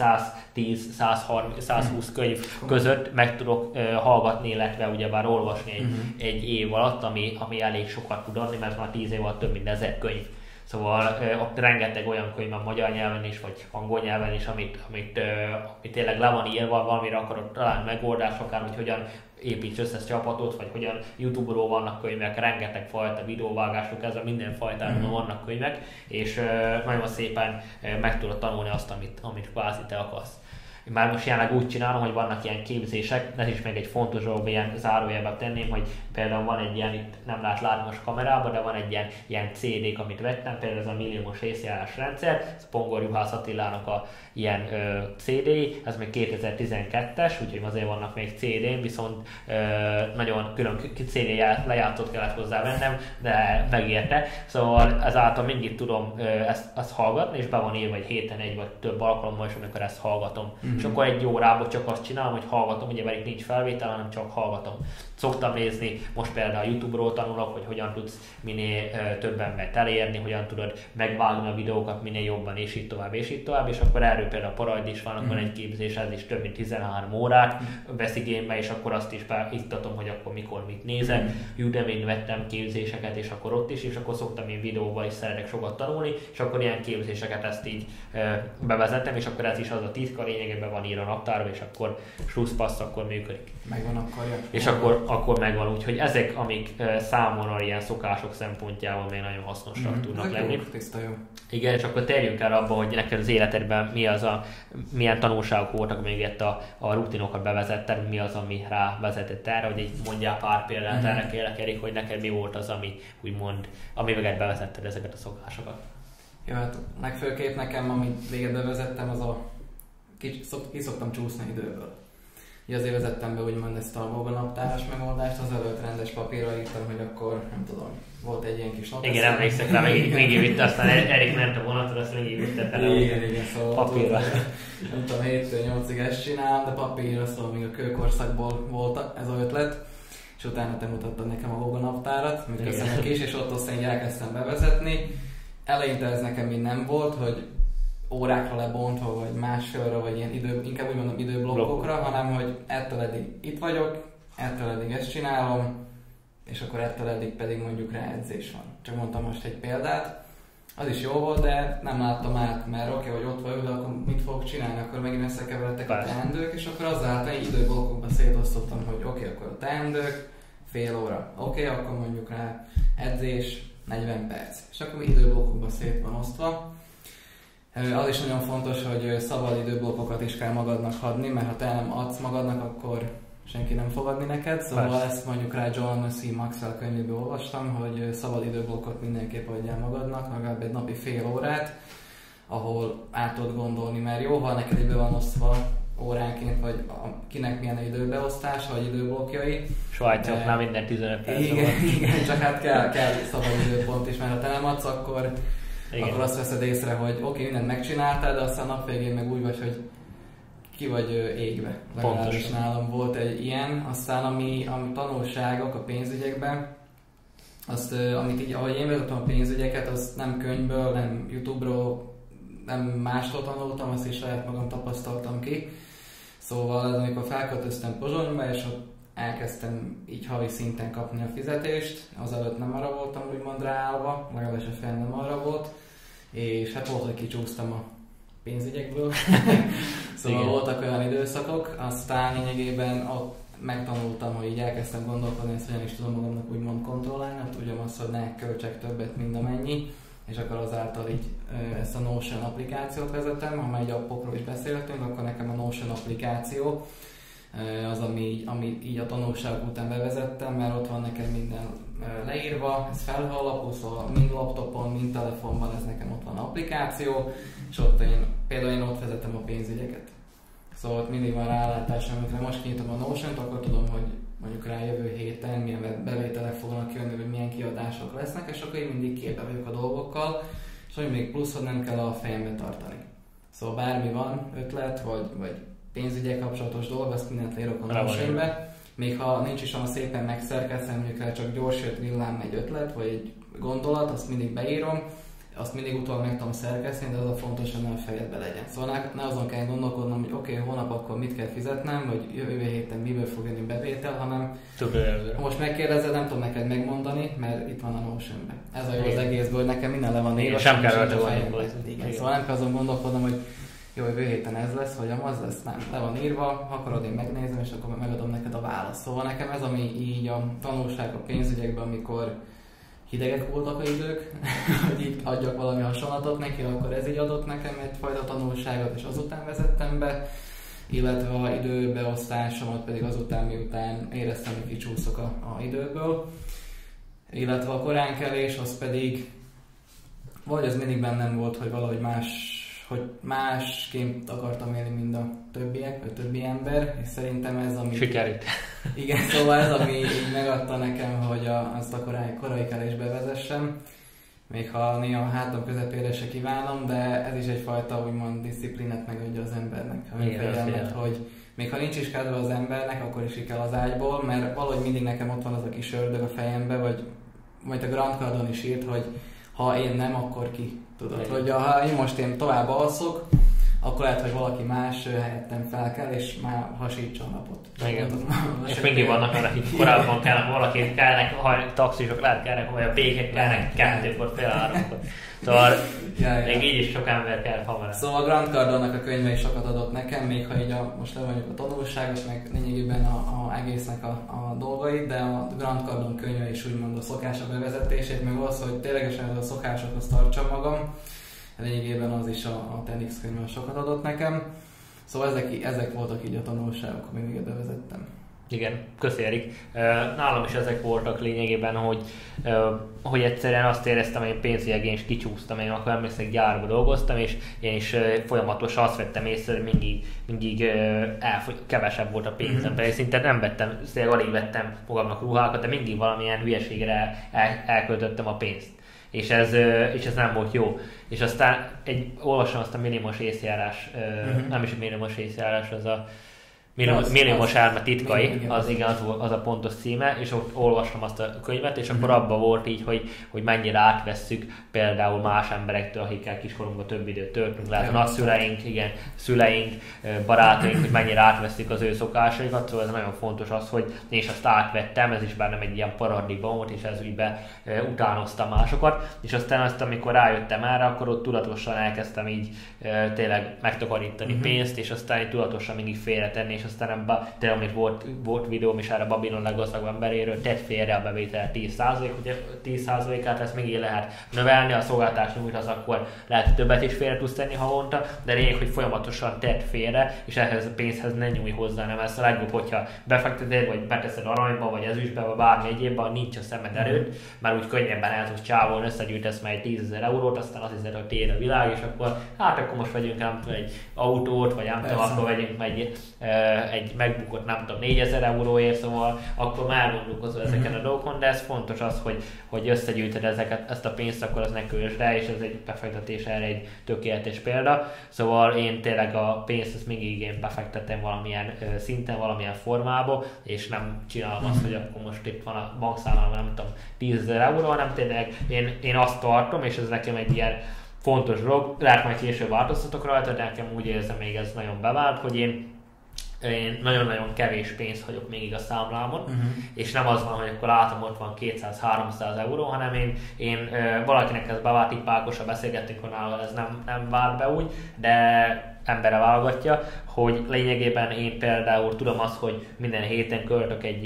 110-120 könyv között meg tudok hallgatni, illetve ugyebár olvasni egy év alatt, ami elég sokat tud adni, mert már 10 év alatt több mint 1000 könyv. Szóval ott rengeteg olyan könyv van magyar nyelven is, vagy angol nyelven is, amit tényleg le van írva, valamire akarod találni megoldást, akár hogy hogyan építs össze csapatot, vagy hogyan YouTube-ról vannak könyvek, rengeteg fajta videóvágások, ezzel minden fajtáról vannak könyvek, és nagyon szépen meg tudod tanulni azt, amit kvázi te akarsz. Már most jelenleg úgy csinálom, hogy vannak ilyen képzések, ez is még egy fontos dolog, ilyen zárójelben tenném, hogy például van egy ilyen, itt nem látni most kamerában, de van egy ilyen CD-k, amit vettem, például ez a milliómos részjárás rendszer, ez Pongor Juhász Attilának a ilyen CD-i, ez még 2012-es, úgyhogy azért vannak még CD-n, viszont nagyon külön CD lejátszott kellett hozzá vennem, de megérte, szóval ezáltal mindig tudom ezt hallgatni, és be van írva egy héten egy vagy több alkalommal is, amikor ezt hallgatom. És akkor 1 órában csak azt csinálom, hogy hallgatom, ugye mert itt nincs felvétel, hanem csak hallgatom. Szoktam nézni, most például a YouTube-ról tanulok, hogy hogyan tudsz minél több embert elérni, hogyan tudod megvágni a videókat minél jobban, és így tovább, és akkor erről például a Parajd is van egy képzés, ez is több mint 13 órát vesz igénybe, és akkor azt is beiktatom, hogy akkor mikor mit nézek. Udemy-n vettem képzéseket, és akkor ott is, és akkor szoktam én videóval is szeretek sokat tanulni, és akkor ilyen képzéseket ezt így bevezetem, és akkor ez is az a titka, lényegében van írva a naptárba, és akkor slusszpassz, akkor működik. Megvan akkor. És akkor megvan, úgyhogy ezek, amik számomra ilyen szokások szempontjából még nagyon hasznosak tudnak lenni. Tiszta jó. Igen, és akkor térjünk el abba, hogy neked az életedben milyen tanulságok voltak, még itt a rutinokat bevezetted, mi az, ami rá vezetett erre, hogy így mondjál pár példát erre kérlek, Erik, hogy neked mi volt az, ami úgymond, ami meg bevezetted ezeket a szokásokat. Jó, hát legfőképp nekem, amit végig bevezettem, az ki szoktam csúszni időből. Így azért vezettem be úgymond ezt a Google naptáros megoldást, azelőtt rendes papírra írtam, hogy akkor nem tudom, volt egy ilyen kis naptáros. Igen, emlékszek rá, még vitte, aztán Erik ment a vonatot, azt még vitte fel igen, szóval papírra. Nem tudom, 7-től 8-ig ezt csinálom, de papírra, szóval még a kőkorszakból volt ez az ötlet. És utána te mutattad nekem a Google naptárat, amit köszönök is, és ott aztán elkezdtem bevezetni. Eleinte ez nekem mind nem volt, hogy órákra lebontva, vagy másfélre, vagy ilyen inkább úgy mondom időblokkokra, hanem hogy ettől eddig itt vagyok, ettől eddig ezt csinálom, és akkor ettől eddig pedig mondjuk rá edzés van. Csak mondtam most egy példát, az is jó volt, de nem láttam át, mert oké, hogy ott vagyok, de akkor mit fogok csinálni, akkor megint összekeveredtek a teendők, és akkor azáltal időblokkokba szétosztottam, hogy oké, akkor a teendők, fél óra, oké, akkor mondjuk rá edzés, 40 perc. És akkor időblokkokba szét van osztva. Az is nagyon fontos, hogy szabad időblokkokat is kell magadnak adni, mert ha te nem adsz magadnak, akkor senki nem fog adni neked. Szóval Persze. ezt mondjuk rá John C. Maxwell könyvéből olvastam, hogy szabad időblokkot mindenképp adjál magadnak, legalább egy napi fél órát, ahol át tudod gondolni, mert jó, ha neked idő van osztva óránként, vagy kinek milyen időbeosztása, vagy időblokkjai. Svájciaknál minden 15 perc. Igen, csak hát kell szabad időpont is, mert ha te nem adsz, akkor azt veszed észre, hogy oké, mindent megcsináltál, de aztán nap végén meg úgy vagy, hogy ki vagy égve. Legalábbis nálam volt egy ilyen. Aztán ami tanulságok a pénzügyekben, azt, amit így, ahogy én vezettem a pénzügyeket, azt nem könyvből, nem YouTube-ról, nem mástól tanultam, azt is saját magam tapasztaltam ki. Szóval ez, amikor felköltöztem Pozsonyba, és ott elkezdtem így havi szinten kapni a fizetést, azelőtt nem arra voltam úgymond ráállva, legalábbis a fejem nem arra volt, és hát volt, hogy kicsúsztam a pénzügyekből, szóval igen. Voltak olyan időszakok, aztán lényegében ott megtanultam, hogy így elkezdtem gondolkodni, ezt hogyan is tudom magamnak úgymond kontrollálni, hát tudjam azt, hogy ne költsek többet, mint amennyi, és akkor azáltal így ezt a Notion applikációt vezetem, ha már így appokról is beszéltünk, akkor nekem a Notion applikáció az, ami így a tanulságok után bevezettem, mert ott van nekem minden leírva, ez felhő alapú, szóval mind laptopon, mind telefonban ez nekem ott van applikáció, és ott például én ott vezetem a pénzügyeket. Szóval ott mindig van rálátásom, amikor most kinyitom a Notion-t, akkor tudom, hogy mondjuk rá jövő héten milyen bevételek fognak jönni, vagy milyen kiadások lesznek, és akkor én mindig képbe vagyok a dolgokkal, és hogy még plusz, hogy nem kell a fejembe tartani. Szóval bármi van, ötlet, vagy pénzügyek kapcsolatos dolog, azt mindent leírok a Notionbe. Még ha nincs is olyan szépen megszerkesztve, mondjuk rá csak gyors jött villám egy ötlet, vagy egy gondolat, azt mindig beírom, azt mindig utólag meg tudom szerkeszteni, de az a fontos, hogy ne a fejedbe legyen. Szóval ne azon kell gondolkodnom, hogy oké, hónap akkor mit kell fizetnem, vagy jövő héten miből fog jönni bevétel, hanem ha most megkérdezed, nem tudom neked megmondani, mert itt van a Notion-ben. Ez a jó az egészből, hogy nekem minden le van írva, sem kell rajta gondolkodni. Szóval nem kell azon gondolkodnom, hogy jó, jövő héten ez lesz, vagy az lesz, nem, le van írva, akarod, én megnézem, és akkor megadom neked a választ. Szóval nekem ez, ami így a tanulság a pénzügyekben, amikor hidegek voltak az idők, hogy így adjak valami hasonlatot neki, akkor ez így adott nekem egyfajta tanulságot, és azután vezettem be, illetve a időbeosztásomat pedig azután, miután éreztem, hogy kicsúszok a időből. Illetve a koránkelés, az pedig, vagy ez mindig bennem volt, hogy valahogy másként akartam élni, mint a többiek, vagy többi ember, és szerintem ez, ami... Sikerült. Igen, szóval ez, ami így megadta nekem, hogy azt a korai kelésbe vezessem. Még ha néha a hátam közepére se kívánom, de ez is egyfajta úgymond disziplinet megadja az embernek. Hogy még ha nincs is kedve az embernek, akkor is ki kell az ágyból, mert valahogy mindig nekem ott van az a kis ördög a fejembe, vagy majd a Grant Cardone is írt, hogy ha én nem, akkor ki? Tudod, hogy ha én tovább alszok, akkor lehet, hogy valaki más helyettem fel kell, és már hasítsa a napot. Igen. És mindig vannak arra, hogy korábban kellene valaki, kellene, ha taxisok lehet, kellene, vagy a békek kellene, kettőkor, fél háromkor. Szóval még így is sok ember kell hamarabb. Szóval a Grant Cardone-nak a könyve is sokat adott nekem, még ha így most levonjuk a tanulságot, meg lényegében a egésznek a dolgait, de a Grant Cardone könyve is úgymond a szokások bevezetését, meg az, hogy ténylegesen ez a szokásokhoz tartsam magam. Lényegében az is a TEDx könyvben sokat adott nekem. Szóval ezek voltak így a tanulságok, amíg még bevezettem. Igen, köszi Erik. Nálam is ezek voltak lényegében, hogy egyszerűen azt éreztem, hogy én pénzügyek én is kicsúsztam, én akkor emlékszem, gyárba dolgoztam, és én is folyamatosan azt vettem észre, hogy mindig kevesebb volt a pénzem, pedig szinte nem vettem, alig vettem magamnak ruhákat, de mindig valamilyen hülyeségre elköltöttem a pénzt. És ez nem volt jó. És aztán olvasom azt a minimumos észjárás, nem is a minimumos észjárás, az a minimumos álma titkai, az a pontos címe, és ott olvastam azt a könyvet, és akkor abban volt így, hogy mennyire átvesszük például más emberektől, akikkel kiskorunkban több időt töltünk, lehet a nagyszüleink, igen, szüleink, barátaink, hogy mennyire átveszük az ő szokásaikat, szóval ez nagyon fontos az, hogy én is azt átvettem, ez is bennem egy ilyen paradigma volt, és ez ügybe utánoztam másokat, és aztán amikor rájöttem erre, akkor ott tudatosan elkezdtem így tényleg megtakarítani pénzt, és aztán így tudatosan mindig félretenni, és aztán tényleg, amit volt videóm is erre Babylon leggazdagabb emberéről, tedd félre a bevétel 10%, ugye 10%-át ezt még lehet növelni, a szolgáltatás nyújtasz, akkor lehet többet is félre tudsz tenni havonta, de lényeg, hogy folyamatosan tedd félre, és ehhez a pénzhez ne nyújj hozzá, nem ez a legjobb, hogyha befekteted, vagy beteszed aranyba, vagy ezüstbe, vagy bármi egyébben, nincs a szemed előtt, mert úgy könnyebben el tudsz csávolni, összegyűjtesz majd 10 000 eurót, aztán azt hiszed, hogy tér a világ, és akkor akkor most vegyünk nem tudom, egy autót, vagy nem tudom, akkor vegyünk egy MacBookot, nem tudom, 4000 euróért, szóval akkor már gondolkozol ezeken a dolgokon, de ez fontos az, hogy összegyűjtöd ezt a pénzt, akkor az ne költsd rá, és ez egy befektetés, erre egy tökéletes példa. Szóval én tényleg a pénzt ezt mindig én befektetem valamilyen szinten, valamilyen formába, és nem csinálom azt, hogy akkor most itt van a bankszámlában, nem tudom, 10 000 euró, hanem tényleg én azt tartom, és ez nekem egy ilyen fontos dolog, lehet majd később változtatok rajta, de nekem úgy érzem, még ez nagyon bevált, hogy én nagyon-nagyon kevés pénzt hagyok még a számlámon, és nem az van, hogy akkor látom, ott van 200-300 euró, hanem én valakinek ez bevált, így Pákossal beszélgettünk, hogy nála ez nem vált be úgy, de emberre válogatja, hogy lényegében én például tudom azt, hogy minden héten költök egy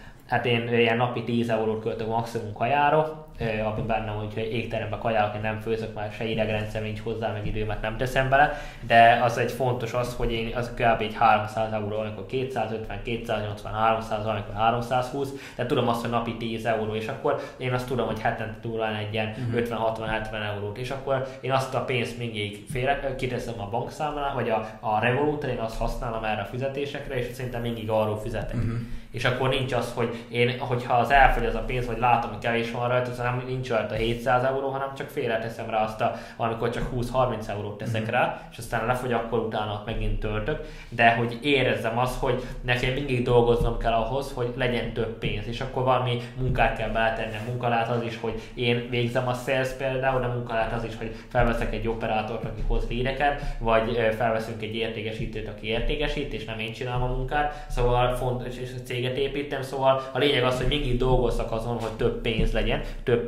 én ilyen napi 10 eurót költök maximum kajára, ami benne, hogyha égteremben kajálok, én nem főzök, már se idegrendszer nincs hozzá, meg időmet nem teszem bele, de az egy fontos az, hogy én az kb. Egy 300 euró, amikor 250, 280, 300, amikor 320, de tudom azt, hogy napi 10 euró, és akkor én azt tudom, hogy hetente túlán egy ilyen 50-60-70 eurót, és akkor én azt a pénzt mindig kiteszem a bankszámlára, vagy a Revolutra, én azt használom erre a fizetésekre, és szerintem mindig arról fizetek. És akkor nincs az, hogy hogyha az elfogy az a pénz, vagy látom, hogy kevés van rajta, nem nincs rajta 700 euró, hanem csak félreteszem rá azt, amikor csak 20-30 eurót teszek rá, és aztán lefogy, akkor utána megint töltök, de hogy érezzem azt, hogy nekem mindig dolgoznom kell ahhoz, hogy legyen több pénz, és akkor valami munkát kell beletennem. Munka lehet az is, hogy én végzem a sales például, de munka lehet az is, hogy felveszek egy operátort, aki hoz leadeket, vagy felveszünk egy értékesítőt, aki értékesít, és nem én csinálom a munkát, szóval fontos, és a céget építem, szóval a lényeg az, hogy mindig dolgozzak azon, hogy több pénz legyen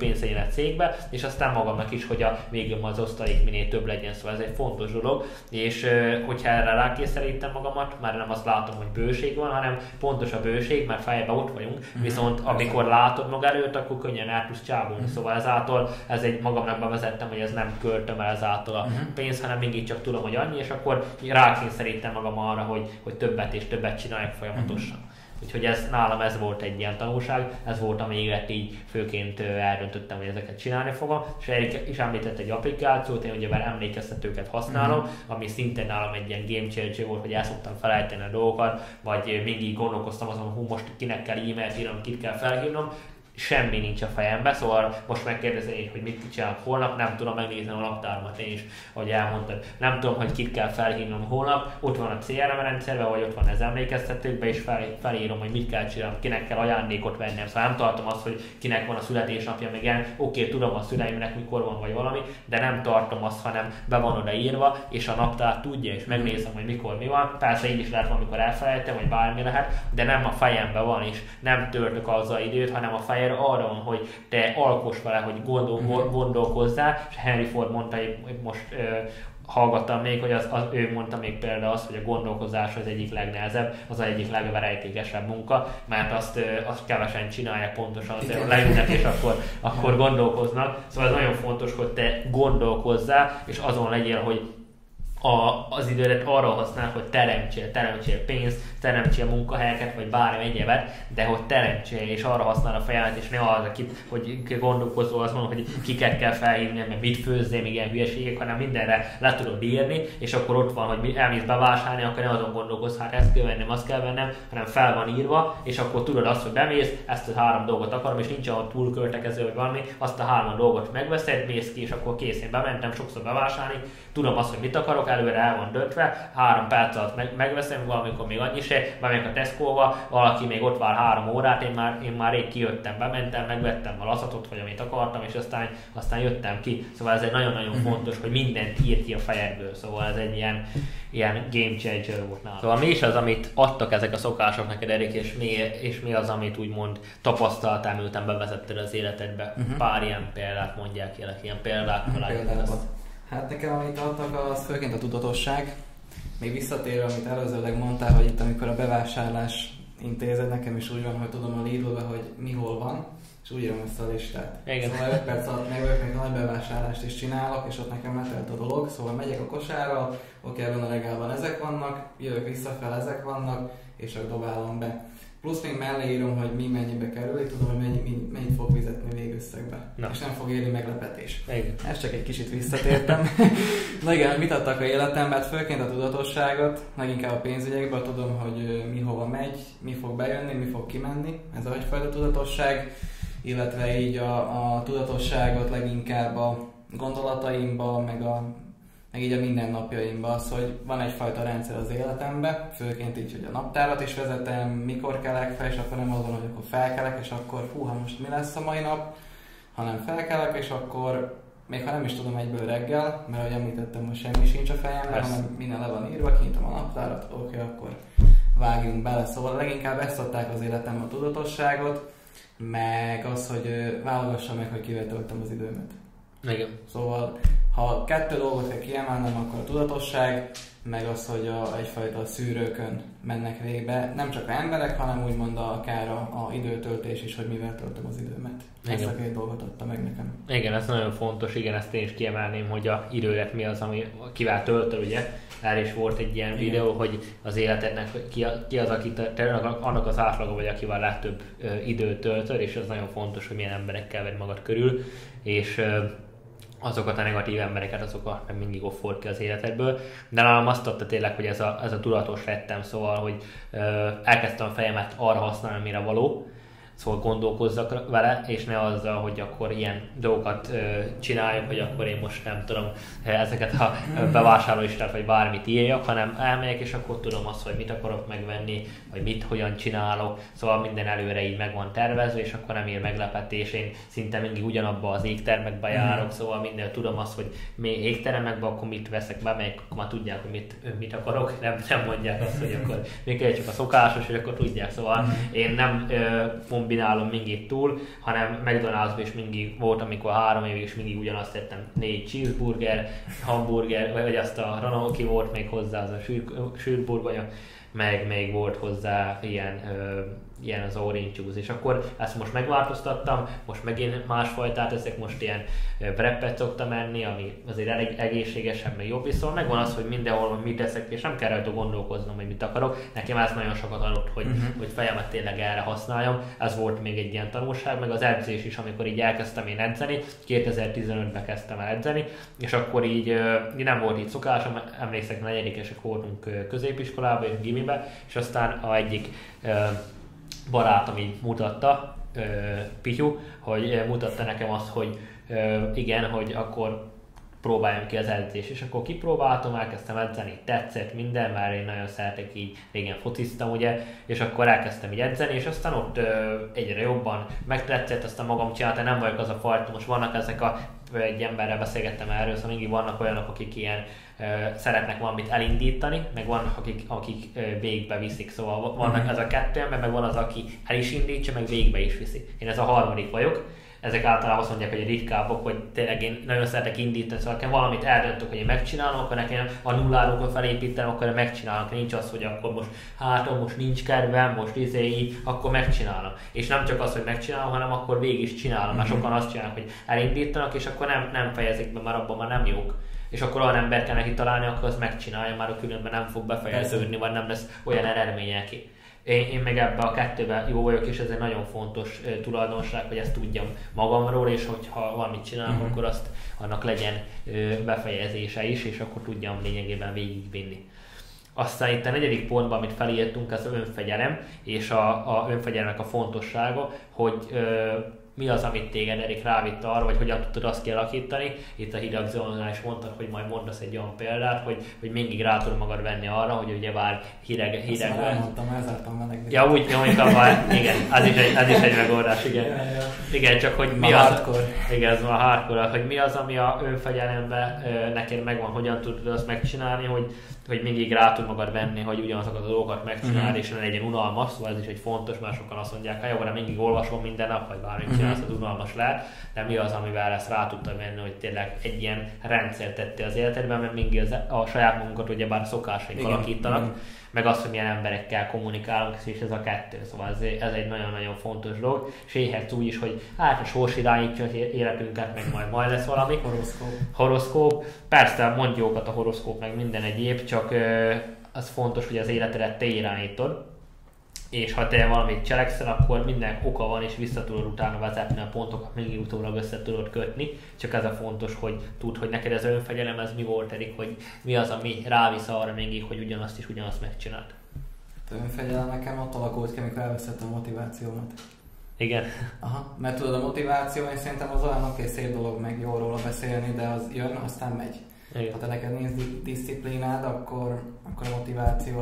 a cégbe, és aztán magamnak is, hogy a végül az osztalék minél több legyen, szóval ez egy fontos dolog, és hogyha erre rákényszerítem magamat, már nem azt látom, hogy bőség van, hanem pontos a bőség, mert fejben ott vagyunk, viszont amikor látod maga előtt, akkor könnyen el tudsz csábulni, szóval ezáltal ez egy magamnak bevezettem, hogy ez nem költöm el ezáltal a pénzt, hanem mindig csak tudom, hogy annyi, és akkor rákényszerítem magam arra, hogy többet és többet csináljak folyamatosan. Úgyhogy nálam ez volt egy ilyen tanulság, ez volt, amiért így főként eldöntöttem, hogy ezeket csinálni fogom. És Erik is említett egy applikációt, én ugye már emlékeztetőket használom, ami szintén nálam egy ilyen game changer volt, hogy el szoktam felejteni a dolgokat, vagy mindig gondolkoztam azon, hogy most kinek kell e-mailt írnom, kit kell felhívnom. Semmi nincs a fejembe, szóval most megkérdezni, hogy mit csinálok holnap, nem tudom megnézni a naptáramat én is, ahogy elmondtad. Nem tudom, hogy kit kell felhívnom holnap, ott van a CRM rendszerben, vagy ott van az emlékeztetőkben, és felírom, hogy mit kell csinálnom, kinek kell ajándékot vennem. Szóval nem tartom azt, hogy kinek van a születésnapja, még oké, tudom a szüleimnek mikor van, vagy valami, de nem tartom azt, hanem be van odaírva, és a naptár tudja, és megnézem, hogy mikor mi van. Persze így is lehet valamikor elfelejtem, vagy bármi lehet, de nem a fejemben van, és nem töltök azzal időt, hanem a fejem arra van, hogy te alkoss vele, hogy gondolkozzál, és Henry Ford mondta, hogy most hallgattam még, hogy ő mondta még például azt, hogy a gondolkozás az egyik legnehezebb, az egyik legverejtékesebb munka, mert azt kevesen csinálják pontosan, azért leülnek és akkor gondolkoznak. Szóval ez nagyon fontos, hogy te gondolkozzál, és azon legyél, hogy az idődet arra használ, hogy teremtsél pénzt, teremtsél munkahelyeket, vagy bármi egyebet, de hogy teremtsél, és arra használ a fejemet, és ne az, hogy gondolkozol azon, hogy kiket kell felhívni, mert mit főzzél, még ilyen hülyeségek, hanem mindenre le tudod írni, és akkor ott van, hogy elmész bevásárolni, akkor ne azon gondolkozz, hát ezt kell vennem, azt kell vennem, hanem fel van írva, és akkor tudod azt, hogy bemész, ezt a 3 dolgot akarom, és nincs ahol túlköltekező, vagy valami, azt a 3 dolgot megveszed, mész ki, és akkor kész, én bementem sokszor bevásárolni, tudom azt, hogy mit akarok, előre el van döntve, 3 perc alatt megveszem, valamikor még annyi se, bemegyek a Tesco-ba, valaki még ott vár 3 órát, én már rég kijöttem, bementem, megvettem a lazatot, vagy amit akartam, és aztán jöttem ki. Szóval ez egy nagyon-nagyon fontos, hogy mindent ír ki a fejedből, szóval ez egy ilyen game changer volt nálam. Szóval mi is az, amit adtak ezek a szokások neked, Erik, és mi az, amit úgymond tapasztaltál, miután bevezetted az életedbe? Pár ilyen példát mondják, ilyen példákkal. Hát nekem, amit adtak, az főként a tudatosság. még visszatérve, amit előzőleg mondtál, hogy itt amikor a bevásárlás intézed, nekem is úgy van, hogy tudom a Lidl-be, hogy mi hol van, és úgy írom ezt a listát. Igen. Szóval 5 perc alatt megvők, még nagy bevásárlást is csinálok, és ott nekem letelt a dolog, szóval megyek a kosárral, oké, ebben a regálban ezek vannak, jövök visszafel, ezek vannak, és akkor dobálom be. Plusz még mellé írom, hogy mi mennyibe kerül, így tudom, hogy mennyit fog fizetni végösszegbe. És nem fog érni meglepetés. Igen. Ezt csak egy kicsit visszatértem. Na igen, mit adtak a életemben? Hát főként a tudatosságot, leginkább a pénzügyekből tudom, hogy mi hova megy, mi fog bejönni, mi fog kimenni. Ez a egyfajta tudatosság, illetve így a tudatosságot leginkább a gondolataimba, meg így a mindennapjaimban az, hogy van egyfajta rendszer az életemben, főként így, hogy a naptárat is vezetem, mikor kelek fel, és akkor nem az van, hogy akkor felkelek, és akkor húha, most mi lesz a mai nap, hanem felkelek, és akkor még ha nem is tudom egyből reggel, mert ahogy említettem, most semmi sincs a fejemben, hanem minden le van írva, kinyitom a naptárat, oké, akkor vágjunk bele. Szóval leginkább ezt adták az életemben a tudatosságot, meg az, hogy válogassam meg, hogy kivel töltöm az időmet. Igen. Szóval, ha 2 dolgot kell kiemelnem, akkor a tudatosság, meg az, hogy egyfajta szűrőkön mennek végbe, nem csak a emberek, hanem úgymond akár a időtöltés is, hogy mivel töltöm az időmet. Ezt a 2 dolgot adta meg nekem. Igen, ez nagyon fontos, igen, ezt én is kiemelném, hogy a időlet mi az, ami kivel töltöd, ugye? Erre is volt egy ilyen videó, hogy az életednek ki az, aki annak az átlaga vagy, akivel legtöbb időt töltöd, és ez nagyon fontos, hogy milyen emberekkel vedd magad körül, és azokat a negatív embereket, azokat nem mindig offord ki az életedből. De nálam azt adta tényleg, hogy ez a tudatos lettem, szóval, hogy elkezdtem a fejemet arra használni, amire való, szóval gondolkozzak vele, és ne azzal, hogy akkor ilyen dolgokat csináljak, hogy akkor én most nem tudom ezeket a bevásárlólistát vagy bármit írjak, hanem elmegyek, és akkor tudom azt, hogy mit akarok megvenni, vagy mit, hogyan csinálok, szóval minden előre így meg van tervezve, és akkor nem ér meglepetés, én szinte mindig ugyanabba az éttermekbe járok, szóval minden tudom azt, hogy mi éttermekbe, akkor mit veszek be, melyik akkor már tudják, hogy mit akarok, nem mondják azt, hogy akkor még kell csak a szokásos, és akkor tudják, szóval én nem kombinálom mindig túl, hanem McDonald'sban is mindig volt, amikor 3 évig is mindig ugyanazt tettem, 4 cheeseburger, hamburger, vagy azt a Ranolki volt még hozzá, az a sűrburgonya, meg még volt hozzá ilyen az orange juice, és akkor ezt most megváltoztattam, most megint másfajtát eszek, most ilyen wrappet szoktam enni, ami azért elég egészségesebb, meg jobb, viszont megvan az, hogy mindenhol mit eszek, és nem kell rajta gondolkoznom, hogy mit akarok. Nekem ez nagyon sokat adott, hogy fejemet tényleg erre használjam, ez volt még egy ilyen tanulság, meg az edzés is, amikor így elkezdtem én edzeni, 2015-ben kezdtem el edzeni, és akkor így nem volt így szokásom, emlékszek, 4-esek voltunk középiskolában és gimibe, és aztán egyik barátom így mutatta, Pityu, hogy mutatta nekem azt, hogy igen, hogy akkor próbáljam ki az edzést, és akkor kipróbáltam, elkezdtem edzeni, tetszett minden, mert én nagyon szeretek így, régen fociztam, ugye, és akkor elkezdtem így edzeni, és aztán ott egyre jobban megtetszett, aztán magam csináltam, nem vagyok az a fajta, most vannak ezek egy emberrel beszélgettem erről, szóval mindig vannak olyanok, akik ilyen szeretnek valamit elindítani, meg vannak, akik végbe viszik, szóval vannak ez a 2 ember, meg van az, aki el is indítja, meg végbe is viszi. Én ez a 3. vagyok. Ezek általában azt mondják, hogy ritkábbak, hogy tényleg én nagyon szeretek indítani, szóval nekem valamit eldöntök, hogy én megcsinálom, akkor nekem a nulláról felépítenem, akkor én megcsinálom. Nincs az, hogy akkor most nincs kedvem, most így, akkor megcsinálom. És nem csak az, hogy megcsinálom, hanem akkor végig is csinálom. Mert sokan azt csinálnak, hogy elindítanak, és akkor nem fejezik be, mert abban már nem jók. És akkor olyan ember kell neki találni, akkor az megcsinálja, már különben nem fog befejeződni, vagy nem lesz olyan eredménye ki. Én meg ebben a 2-ben jó vagyok, és ez egy nagyon fontos tulajdonság, hogy ezt tudjam magamról, és hogyha valamit csinálok, akkor azt annak legyen befejezése is, és akkor tudjam lényegében végigvinni. Aztán itt a 4. pontban, amit felírtunk, az önfegyelem, és a önfegyelemnek a fontossága, hogy mi az, amit téged Erik rávitt arra, vagy hogyan tudod azt kialakítani. Itt a hideg zónánál is mondtad, hogy majd mondasz egy olyan példát, hogy mindig rá tudod magad venni arra, hogy ugye bár hideg van. Elmondtam, elzártam melegvizet. Ja, úgy nyomítom, igen, az is egy megoldás, igen. Ja. Igen, csak hogy mi az, igen, ez a hardcore, hogy mi az, ami a önfegyelemben neked megvan, hogyan tudod azt megcsinálni, hogy hogy mindig rá tud magad venni, hogy ugyanazokat a dolgokat megcsinálod, és ne legyen unalmas, szóval ez is egy fontos, mert sokan azt mondják, hogy jó, de mindig olvasom minden nap, vagy bármit csinálsz, az unalmas lehet, de mi az, amivel ezt rá tudta venni, hogy tényleg egy ilyen rendszert tettél az életedben, mert mindig a saját munkat ugyebár szokásaink alakítanak, meg azt, hogy milyen emberekkel kommunikálunk, és ez a kettő, szóval ez egy nagyon-nagyon fontos dolog, és éhetsz úgy is, hogy hát a sors irányítja az életünket, meg majd lesz valami. Horoszkóp. Persze mond jókat a horoszkóp, meg minden egyéb, csak az fontos, hogy az életedet te irányítod, és ha te valamit cselekszel, akkor minden oka van, és vissza tudod utána vezetni a pontokat, mindig utólag össze tudod kötni, csak ez a fontos, hogy tudd, hogy neked az önfegyelem, ez mi volt eddig, hogy mi az, ami rávisz arra mindig, hogy ugyanazt is ugyanazt megcsináld. A önfegyelem nekem ott alakult ki, amikor elvesztettem a motivációmat. Igen. Aha, mert tudod, a motiváció, én szerintem az olyan oké, szép dolog meg jó róla beszélni, de az jön, aztán megy. Igen. Ha te neked nincs disziplínád, akkor a motiváció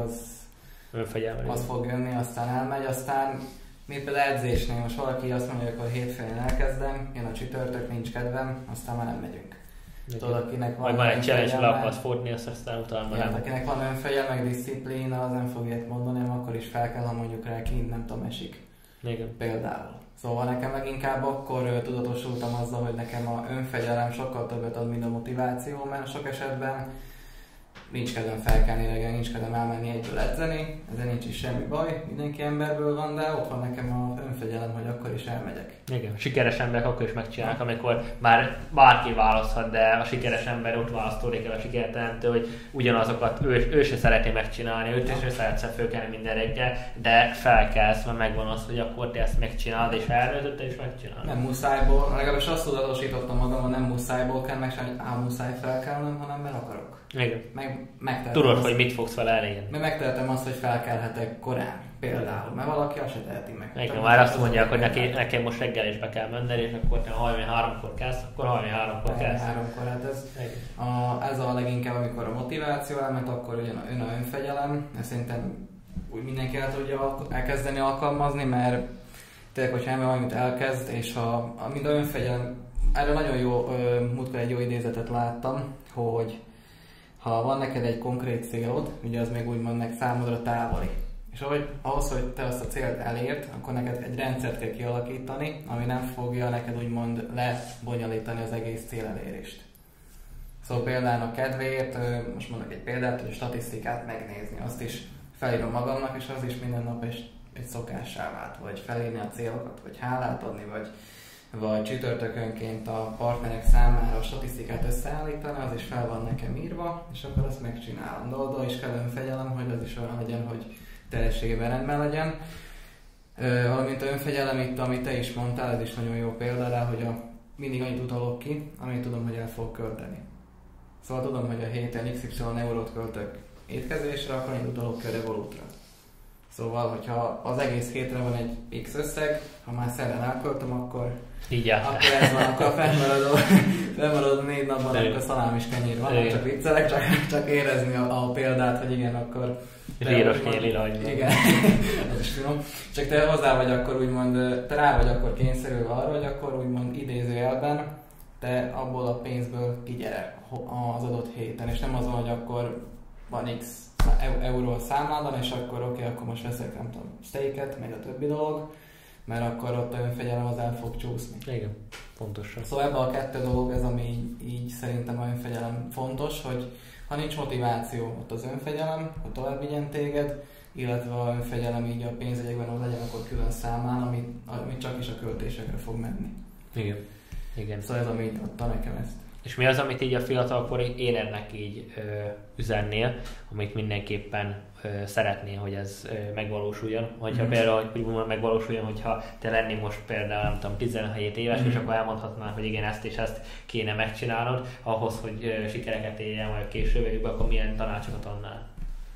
az fog jönni, aztán elmegy, aztán mint például edzésnél, most valaki azt mondja, hogy akkor hétfőn elkezdem, jön a csütörtök, nincs kedvem, aztán már nem megyünk. Tudod, akinek van egy challenge, le akarsz fordni, aztán utána nem. Akinek van önfegyelem, meg diszciplína, az nem fog ilyet mondani, hanem akkor is fel kell, ha mondjuk rá kint, nem tudom, esik. Igen. Például. Szóval nekem leginkább akkor tudatosultam azzal, hogy nekem a önfegyelem sokkal többet ad, mint a motiváció, mert sok esetben nincs kedvem felkelni reggel, nincs kedvem elmenni egyből edzeni, ezzel nincs is semmi baj, mindenki emberből van, de ott van nekem az önfegyelem, hogy akkor is elmegyek. Igen, a sikeres emberek akkor is megcsinálnak, amikor már bárki választhat, de a sikeres ember ott választódik el a sikertelentő, hogy ugyanazokat ő se szereti megcsinálni, őt is szeretsz fölkelni minden reggel, de felkelsz, mert megvan az, hogy akkor te ezt megcsinálod, és elnőzött, és megcsinálod. Nem muszájból, legalábbis azt tudatosítottam magamon, nem muszájból kell megcsinálni, hogy muszáj felkelnem, hanem mert akarok. Igen. Tudod, hogy mit fogsz vele elérni. Mert megtehetem azt, hogy felkelhetek korán, például, mert valaki azt se teheti meg. Igen, már azt mondják, hogy nekem most reggelésbe kell menned, és akkor te 33-kor kezdsz, akkor 33-kor kezdsz. 33-kor, hát ez a leginkább, amikor a motiváció elment, akkor jön a önfegyelem, ezt szerintem úgy mindenki el tudja elkezdeni alkalmazni, mert tényleg, hogyha valamit elkezd, és mind a önfegyelem, erre nagyon jó, múltkor egy jó idézetet láttam, hogy ha van neked egy konkrét célod, ugye az még úgymond számodra távoli. És ahhoz, hogy te azt a célt elért, akkor neked egy rendszert kell kialakítani, ami nem fogja neked úgymond lebonyolítani az egész célelérést. Szóval például a kedvéért, most mondok egy példát, hogy a statisztikát megnézni, azt is felírom magamnak, és az is minden nap egy szokássá vált, vagy felírni a célokat, vagy hálát adni, vagy csütörtökönként a partnerek számára a statisztikát összeállítani, az is fel van nekem írva, és akkor azt megcsinálom. De oda is kell önfegyelem, hogy az is olyan legyen, hogy teljességében rendben legyen. Valamint a önfegyelem itt, amit te is mondtál, ez is nagyon jó példa rá, hogy mindig annyit utalok ki, amit tudom, hogy el fogok költeni. Szóval tudom, hogy a héten XY eurót költök étkezésre, akkor annyit utalok ki a Revolutra. Szóval, hogyha az egész hétre van egy X összeg, ha már szerdán elköltöm, akkor ez van, akkor felmaradó 4 napban, amikor szalám is kenyér van, csak viccelek, csak érezni a példát, hogy igen, akkor... Zsíros lila, hogy igen, az is finom. Csak te hozzá vagy akkor úgymond, te rá vagy akkor kényszerülve arra, hogy akkor úgymond idézőjelben te abból a pénzből kigyere az adott héten, és nem az van, hogy akkor van X euró a számládon, és akkor oké, akkor most veszek, nem tudom, steaket, meg a többi dolog, mert akkor ott a önfegyelem az el fog csúszni. Igen, pontosan. Szóval ebben a kettő dolog ez, ami így szerintem a önfegyelem fontos, hogy ha nincs motiváció, ott az önfegyelem, hogy tovább vigyen téged, illetve a önfegyelem így a pénzügyekben ott legyen akkor külön számlán, ami csak is a költésekre fog menni. Igen. Szóval ez, ami adta nekem ezt. És mi az, amit így a fiatalkori énednek így üzennél, amit mindenképpen szeretnél, hogy ez megvalósuljon? Hogyha például, hogy megvalósuljon, hogyha te lennél most például, nem tudom, 17 éves, és akkor elmondhatnál, hogy igen, ezt és ezt kéne megcsinálnod, ahhoz, hogy sikereket érjen majd később években, akkor milyen tanácsokat adnál?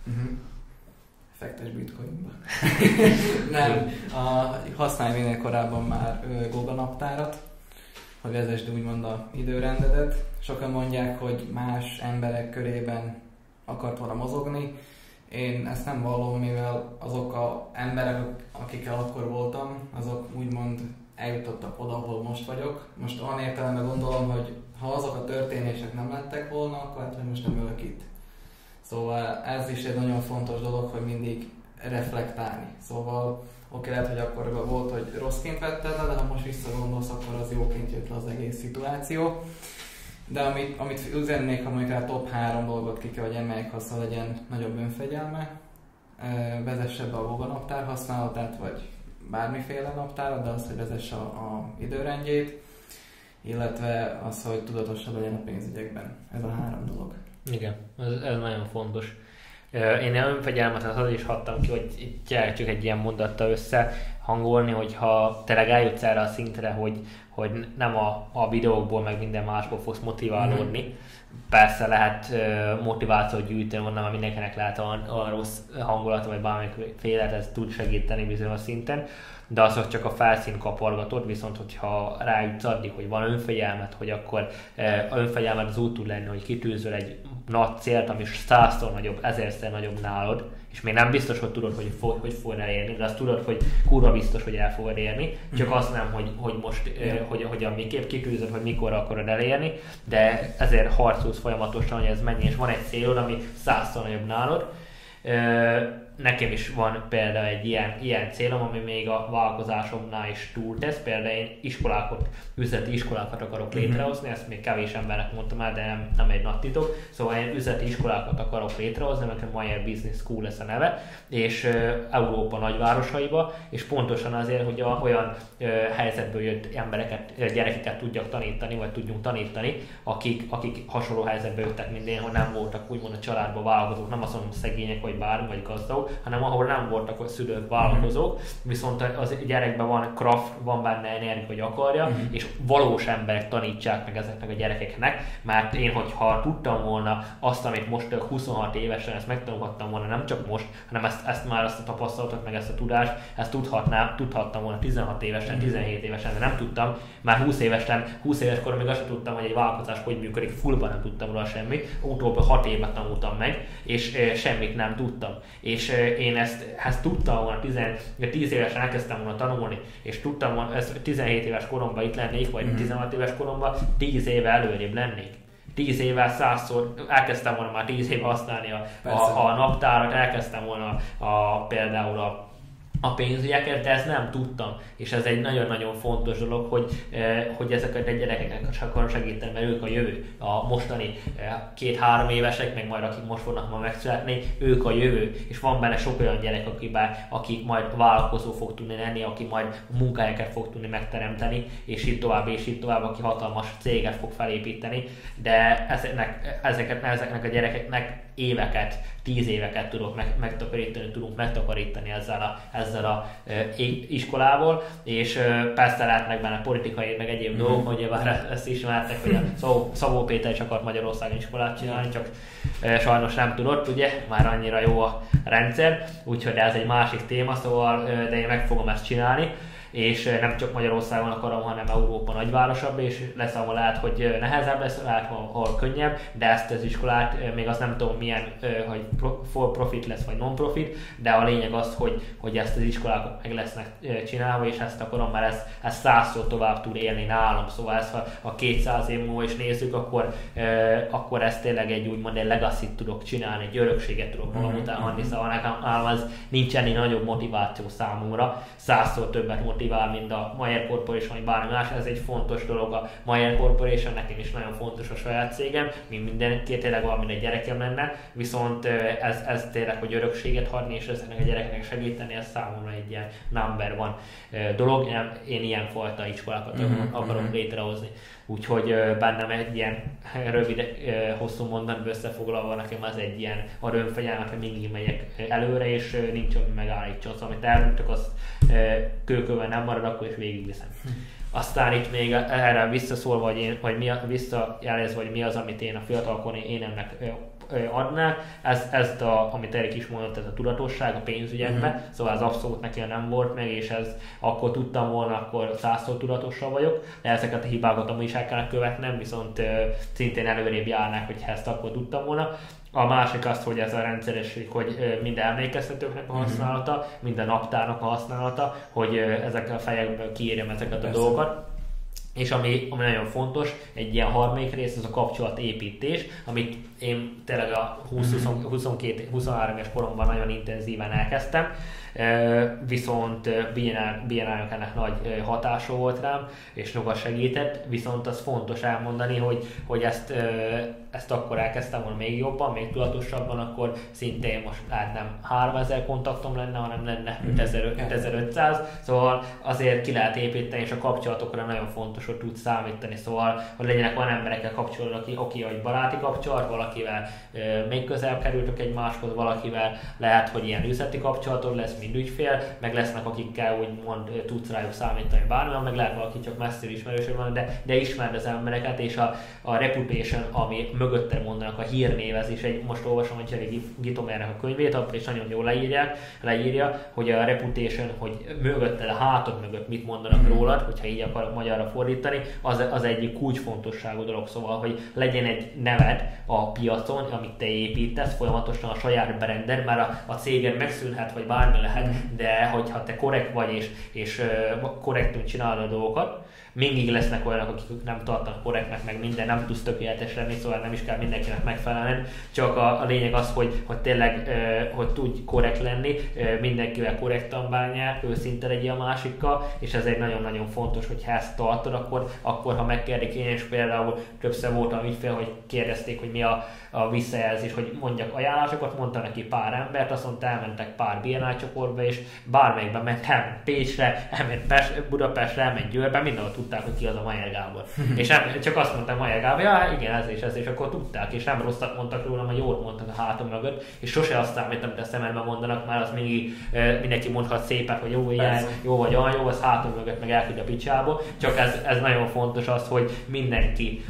Fektes bitcoinba. Nem, használj minél korábban már Google naptárat, hogy vezesd úgymond a időrendedet. Sokan mondják, hogy más emberek körében akart volna mozogni. Én ezt nem vallom, mivel azok az emberek, akikkel akkor voltam, azok úgymond eljutottak oda, ahol most vagyok. Most olyan értelemben gondolom, hogy ha azok a történések nem lettek volna, akkor hát, hogy most nem ülök itt. Szóval ez is egy nagyon fontos dolog, hogy mindig reflektálni. Szóval oké, lehet, hogy akkor volt, hogy rosszként vetted le, de ha most visszagondolsz, akkor az jóként jött le az egész szituáció. De amit üzennék, ha mondjuk a top 3 dolgot ki kell, hogy emeljek, az legyen nagyobb önfegyelme, vezesse be a Voga naptár használatát, vagy bármiféle naptárat, de az, hogy vezesse a időrendjét, illetve az, hogy tudatosabb legyen a pénzügyekben. Ez a 3 dolog. Igen, ez nagyon fontos. Én a önfegyelmet az is hattam ki, hogy itt csak egy ilyen mondattal összehangolni, hogyha tényleg eljutsz erre a szintre, hogy nem a videókból, meg minden másból fogsz motiválódni. Persze lehet motivációt gyűjteni, onnan már mindenkinek lehet a rossz hangulata, vagy bármiféle, ez tud segíteni bizonyos szinten, de az csak a felszín kapargatod, viszont hogyha rájutsz addig, hogy van önfegyelmet, hogy akkor a önfegyelmet az úgy tud lenni, hogy kitűzöl egy nagy célt, ami 100-szor nagyobb, 1000-szer nagyobb nálad, és még nem biztos, hogy tudod, hogy fogod elérni, de azt tudod, hogy kurva biztos, hogy el fogod érni, csak azt nem, hogy most, hogy amiképp kitűzöd, hogy mikor akarod elérni, de ezért harcolsz folyamatosan, hogy ez mennyi, és van egy célod, ami 100-szor nagyobb nálad. Nekem is van például egy ilyen célom, ami még a vállalkozásomnál is túltesz. Például én üzleti iskolákat akarok létrehozni, ezt még kevés embernek mondtam el, de nem egy nagy titok. Szóval én üzleti iskolákat akarok létrehozni, mert a Meyer Business School lesz a neve, és Európa nagyvárosaiba, és pontosan azért, hogy olyan helyzetből jött gyerekeket tudjak tanítani, vagy tudjunk tanítani, akik hasonló helyzetbe jöttek, mint én, hogy nem voltak úgymond a családban vállalkozók, nem azt mondom szegények, vagy bármi, vagy gazdagok, hanem ahol nem voltak a szülők vállalkozók, viszont az gyerekben van kraft, van benne energia, hogy akarja, és valós emberek tanítsák meg ezeknek a gyerekeknek, mert én, hogyha tudtam volna azt, amit most 26 évesen, ezt megtanulhattam volna, nem csak most, hanem ezt már azt a tapasztalatot, meg ezt a tudást, ezt tudhattam volna 16 évesen, 17 évesen, de nem tudtam, már 20 éves koron még azt sem tudtam, hogy egy vállalkozás hogy működik, fullban nem tudtam róla semmit, utóbb 6 évet tanultam meg, és semmit nem tudtam. És én ezt tudtam volna, 10 évesen elkezdtem volna tanulni, és tudtam volna, 17 éves koromban itt lennék, vagy 16 éves koromban 10 éve előrébb lennék. 10 évvel 100-szor elkezdtem volna már 10 éve használni a naptárat, elkezdtem volna például a pénzügyeket, de ezt nem tudtam, és ez egy nagyon-nagyon fontos dolog, hogy ezeket a gyerekeknek akarom segíteni, mert ők a jövő. A mostani 2-3 évesek, meg majd akik most fognak majd megszületni, ők a jövő, és van benne sok olyan gyerek, aki majd vállalkozó fog tudni lenni, aki majd munkahelyeket fog tudni megteremteni, és így tovább, aki hatalmas céget fog felépíteni, de ezeknek a gyerekeknek éveket, 10 éveket tudunk megtakarítani ezzel a iskolával, és persze lehetnek benne politikai, meg egyéb dolgok, hogy már ezt ismertek, hogy a Szabó Péter is akart Magyarországon iskolát csinálni, csak sajnos nem tudott, ugye, már annyira jó a rendszer, úgyhogy ez egy másik téma, szóval, de én meg fogom ezt csinálni, és nem csak Magyarországon akarom, hanem Európa nagyvárosabban, és lesz, ahol lehet, hogy nehezebb lesz, lehet, ahol könnyebb, de ezt az iskolát, még azt nem tudom milyen, hogy for profit lesz, vagy non-profit, de a lényeg az, hogy ezt az iskolákat meg lesznek csinálva, és ezt akarom, mert ez 100-szor tovább tud élni nálam, szóval ezt, ha a 200 év múlva is nézzük, akkor ezt tényleg egy úgymond egy legacy-t tudok csinálni, egy örökséget tudok magam után adni, szóval nekem az nincs ennél nagyobb motiváció számomra, 100-szor többet motivál, mint a Meyer Corporation, vagy bármi más, ez egy fontos dolog. A Meyer Corporation nekem is nagyon fontos a saját cégem, mint mindenki, tényleg valami egy gyerekem lenne, viszont ez tényleg, hogy örökséget hagyni, és ezeknek a gyerekeknek segíteni, ez számomra egy ilyen number one dolog. Én ilyenfajta iskolákat akarok létrehozni. Úgyhogy bennem egy ilyen rövid, hosszú mondatban összefoglalva nekem az egy ilyen a önfegyelmet, hogy mindig megyek előre, és nincs, ami megállítson. Szóval, amit elmondtak, azt kőkövön nem marad, akkor is végigviszem. Aztán itt még erre visszaszólva, visszajelezve, hogy mi az, amit én a fiatalkori énemnek adnák, ezt amit Erik is mondott, ez a tudatosság a pénzügyekben, szóval ez abszolút nekem nem volt meg, és ez akkor tudtam volna, akkor 100-szor tudatosabb vagyok, de ezeket a hibákat amúgy is el kellene követnem, viszont szintén előrébb járnák, hogyha ezt akkor tudtam volna. A másik az, hogy ez a rendszeresség, hogy minden emlékeztetőknek a használata, minden naptárnak a használata, hogy ezekkel a fejekből kiírjam ezeket a dolgokat. És ami nagyon fontos, egy ilyen harmadik rész, az a kapcsolatépítés, amit én tényleg a 20-23 éves koromban nagyon intenzíven elkezdtem, viszont BNI-nak ennek nagy hatása volt rám, és sokat segített, viszont az fontos elmondani, hogy ezt akkor elkezdtem volna még jobban, még tudatosabban, akkor szintén most nem 3000 kontaktom lenne, hanem lenne 5500, szóval azért ki lehet építeni, és a kapcsolatokra nagyon fontos, hogy tudsz számítani, szóval, hogy legyenek olyan emberekkel kapcsolatban, aki egy baráti kapcsolat, valakivel még közelebb kerültök egymáshoz, valakivel lehet, hogy ilyen üzleti kapcsolatod lesz, mint ügyfél, meg lesznek, akikkel úgymond tudsz rájuk számítani bármilyen, meg lehet valaki csak messzire ismerősök van, de ismerd az embereket, és a reputation, ami mögötte mondanak, a hírnévezés, most olvasom a Jerry Gitomernek a könyvét, és nagyon jól leírja, hogy a reputation, hogy mögötted, a hátad mögött mit mondanak rólad, hogyha így akarok magyarra fordítani, az egyik kulcsfontosságú dolog, szóval, hogy legyen egy neved a piacon, amit te építesz, folyamatosan a saját branded, már a céged megszűnhet, vagy bármi lehet, de hogyha te korrekt vagy, és korrektül csinálod a dolgokat, mindig lesznek olyanok, akik nem tartanak korrektnek, meg minden, nem tudsz tökéletes lenni, szóval nem is kell mindenkinek megfelelni, csak a lényeg az, hogy tényleg hogy tudj korrekt lenni, mindenkivel korrektan bánjál, őszinte legyél a másikkal, és ez egy nagyon-nagyon fontos, hogy ha ezt tartod, akkor ha megkérdik, én is például többször voltam ügyfél, hogy kérdezték, hogy mi a visszajelzés, hogy mondjak ajánlásokat, mondta neki pár embert, azt mondta, elmentek pár BNI csoportba, és bármelyikben ment, elment Pécsre, elment Budapestre, elment Győrbe, mindenhol tudták, hogy ki az a Mayer Gábor. És csak azt mondtam Mayer Gábor, ja igen, ez és akkor tudták, és nem rosszat mondtak rólam, hogy jót mondtak a hátam mögött, és sose azt számít, amit a szememben mondanak, már az mindig mindenki mondhat szépen, hogy jó, ilyen, jó vagy olyan, jó, az hátam mögött meg elküld a picsába, csak ez nagyon fontos az, hogy mindenki,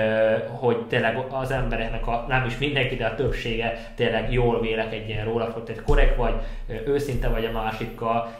hogy tényleg az embereknek, nem is mindenki, de a többsége tényleg jól vélekedjen róla, hogy te korrekt vagy, őszinte vagy a másikkal,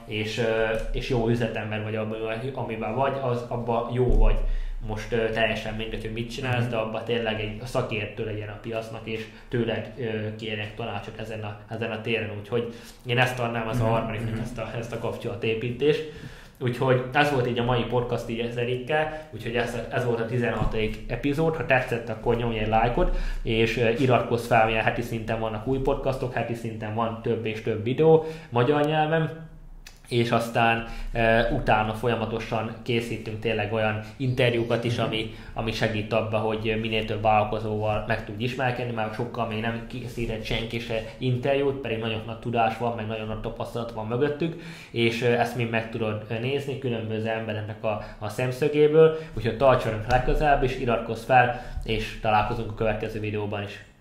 és jó üzletember vagy amiben vagy, abban jó vagy. Most teljesen mindegy, hogy mit csinálsz, de abban tényleg egy szakértő legyen a piacnak, és tőled kérjenek tanácsot ezen a téren. Úgyhogy én ezt adnám az a harmadiknak, ezt a kapcsolatépítést. Úgyhogy ez volt így a mai podcast így ezerikkel, úgyhogy ez volt a 16. epizód. Ha tetszett, akkor nyomj egy lájkot, és iratkozz fel, milyen heti szinten vannak új podcastok, heti szinten van több és több videó magyar nyelven, és aztán utána folyamatosan készítünk tényleg olyan interjúkat is, ami segít abba, hogy minél több vállalkozóval meg tudj ismerkedni, mert sokkal még nem készített senki se interjút, pedig nagyon nagy tudás van, meg nagyon nagy tapasztalat van mögöttük, és ezt mind meg tudod nézni különböző embereknek a szemszögéből, úgyhogy tarts velünk legközelebb, és iratkozz fel, és találkozunk a következő videóban is.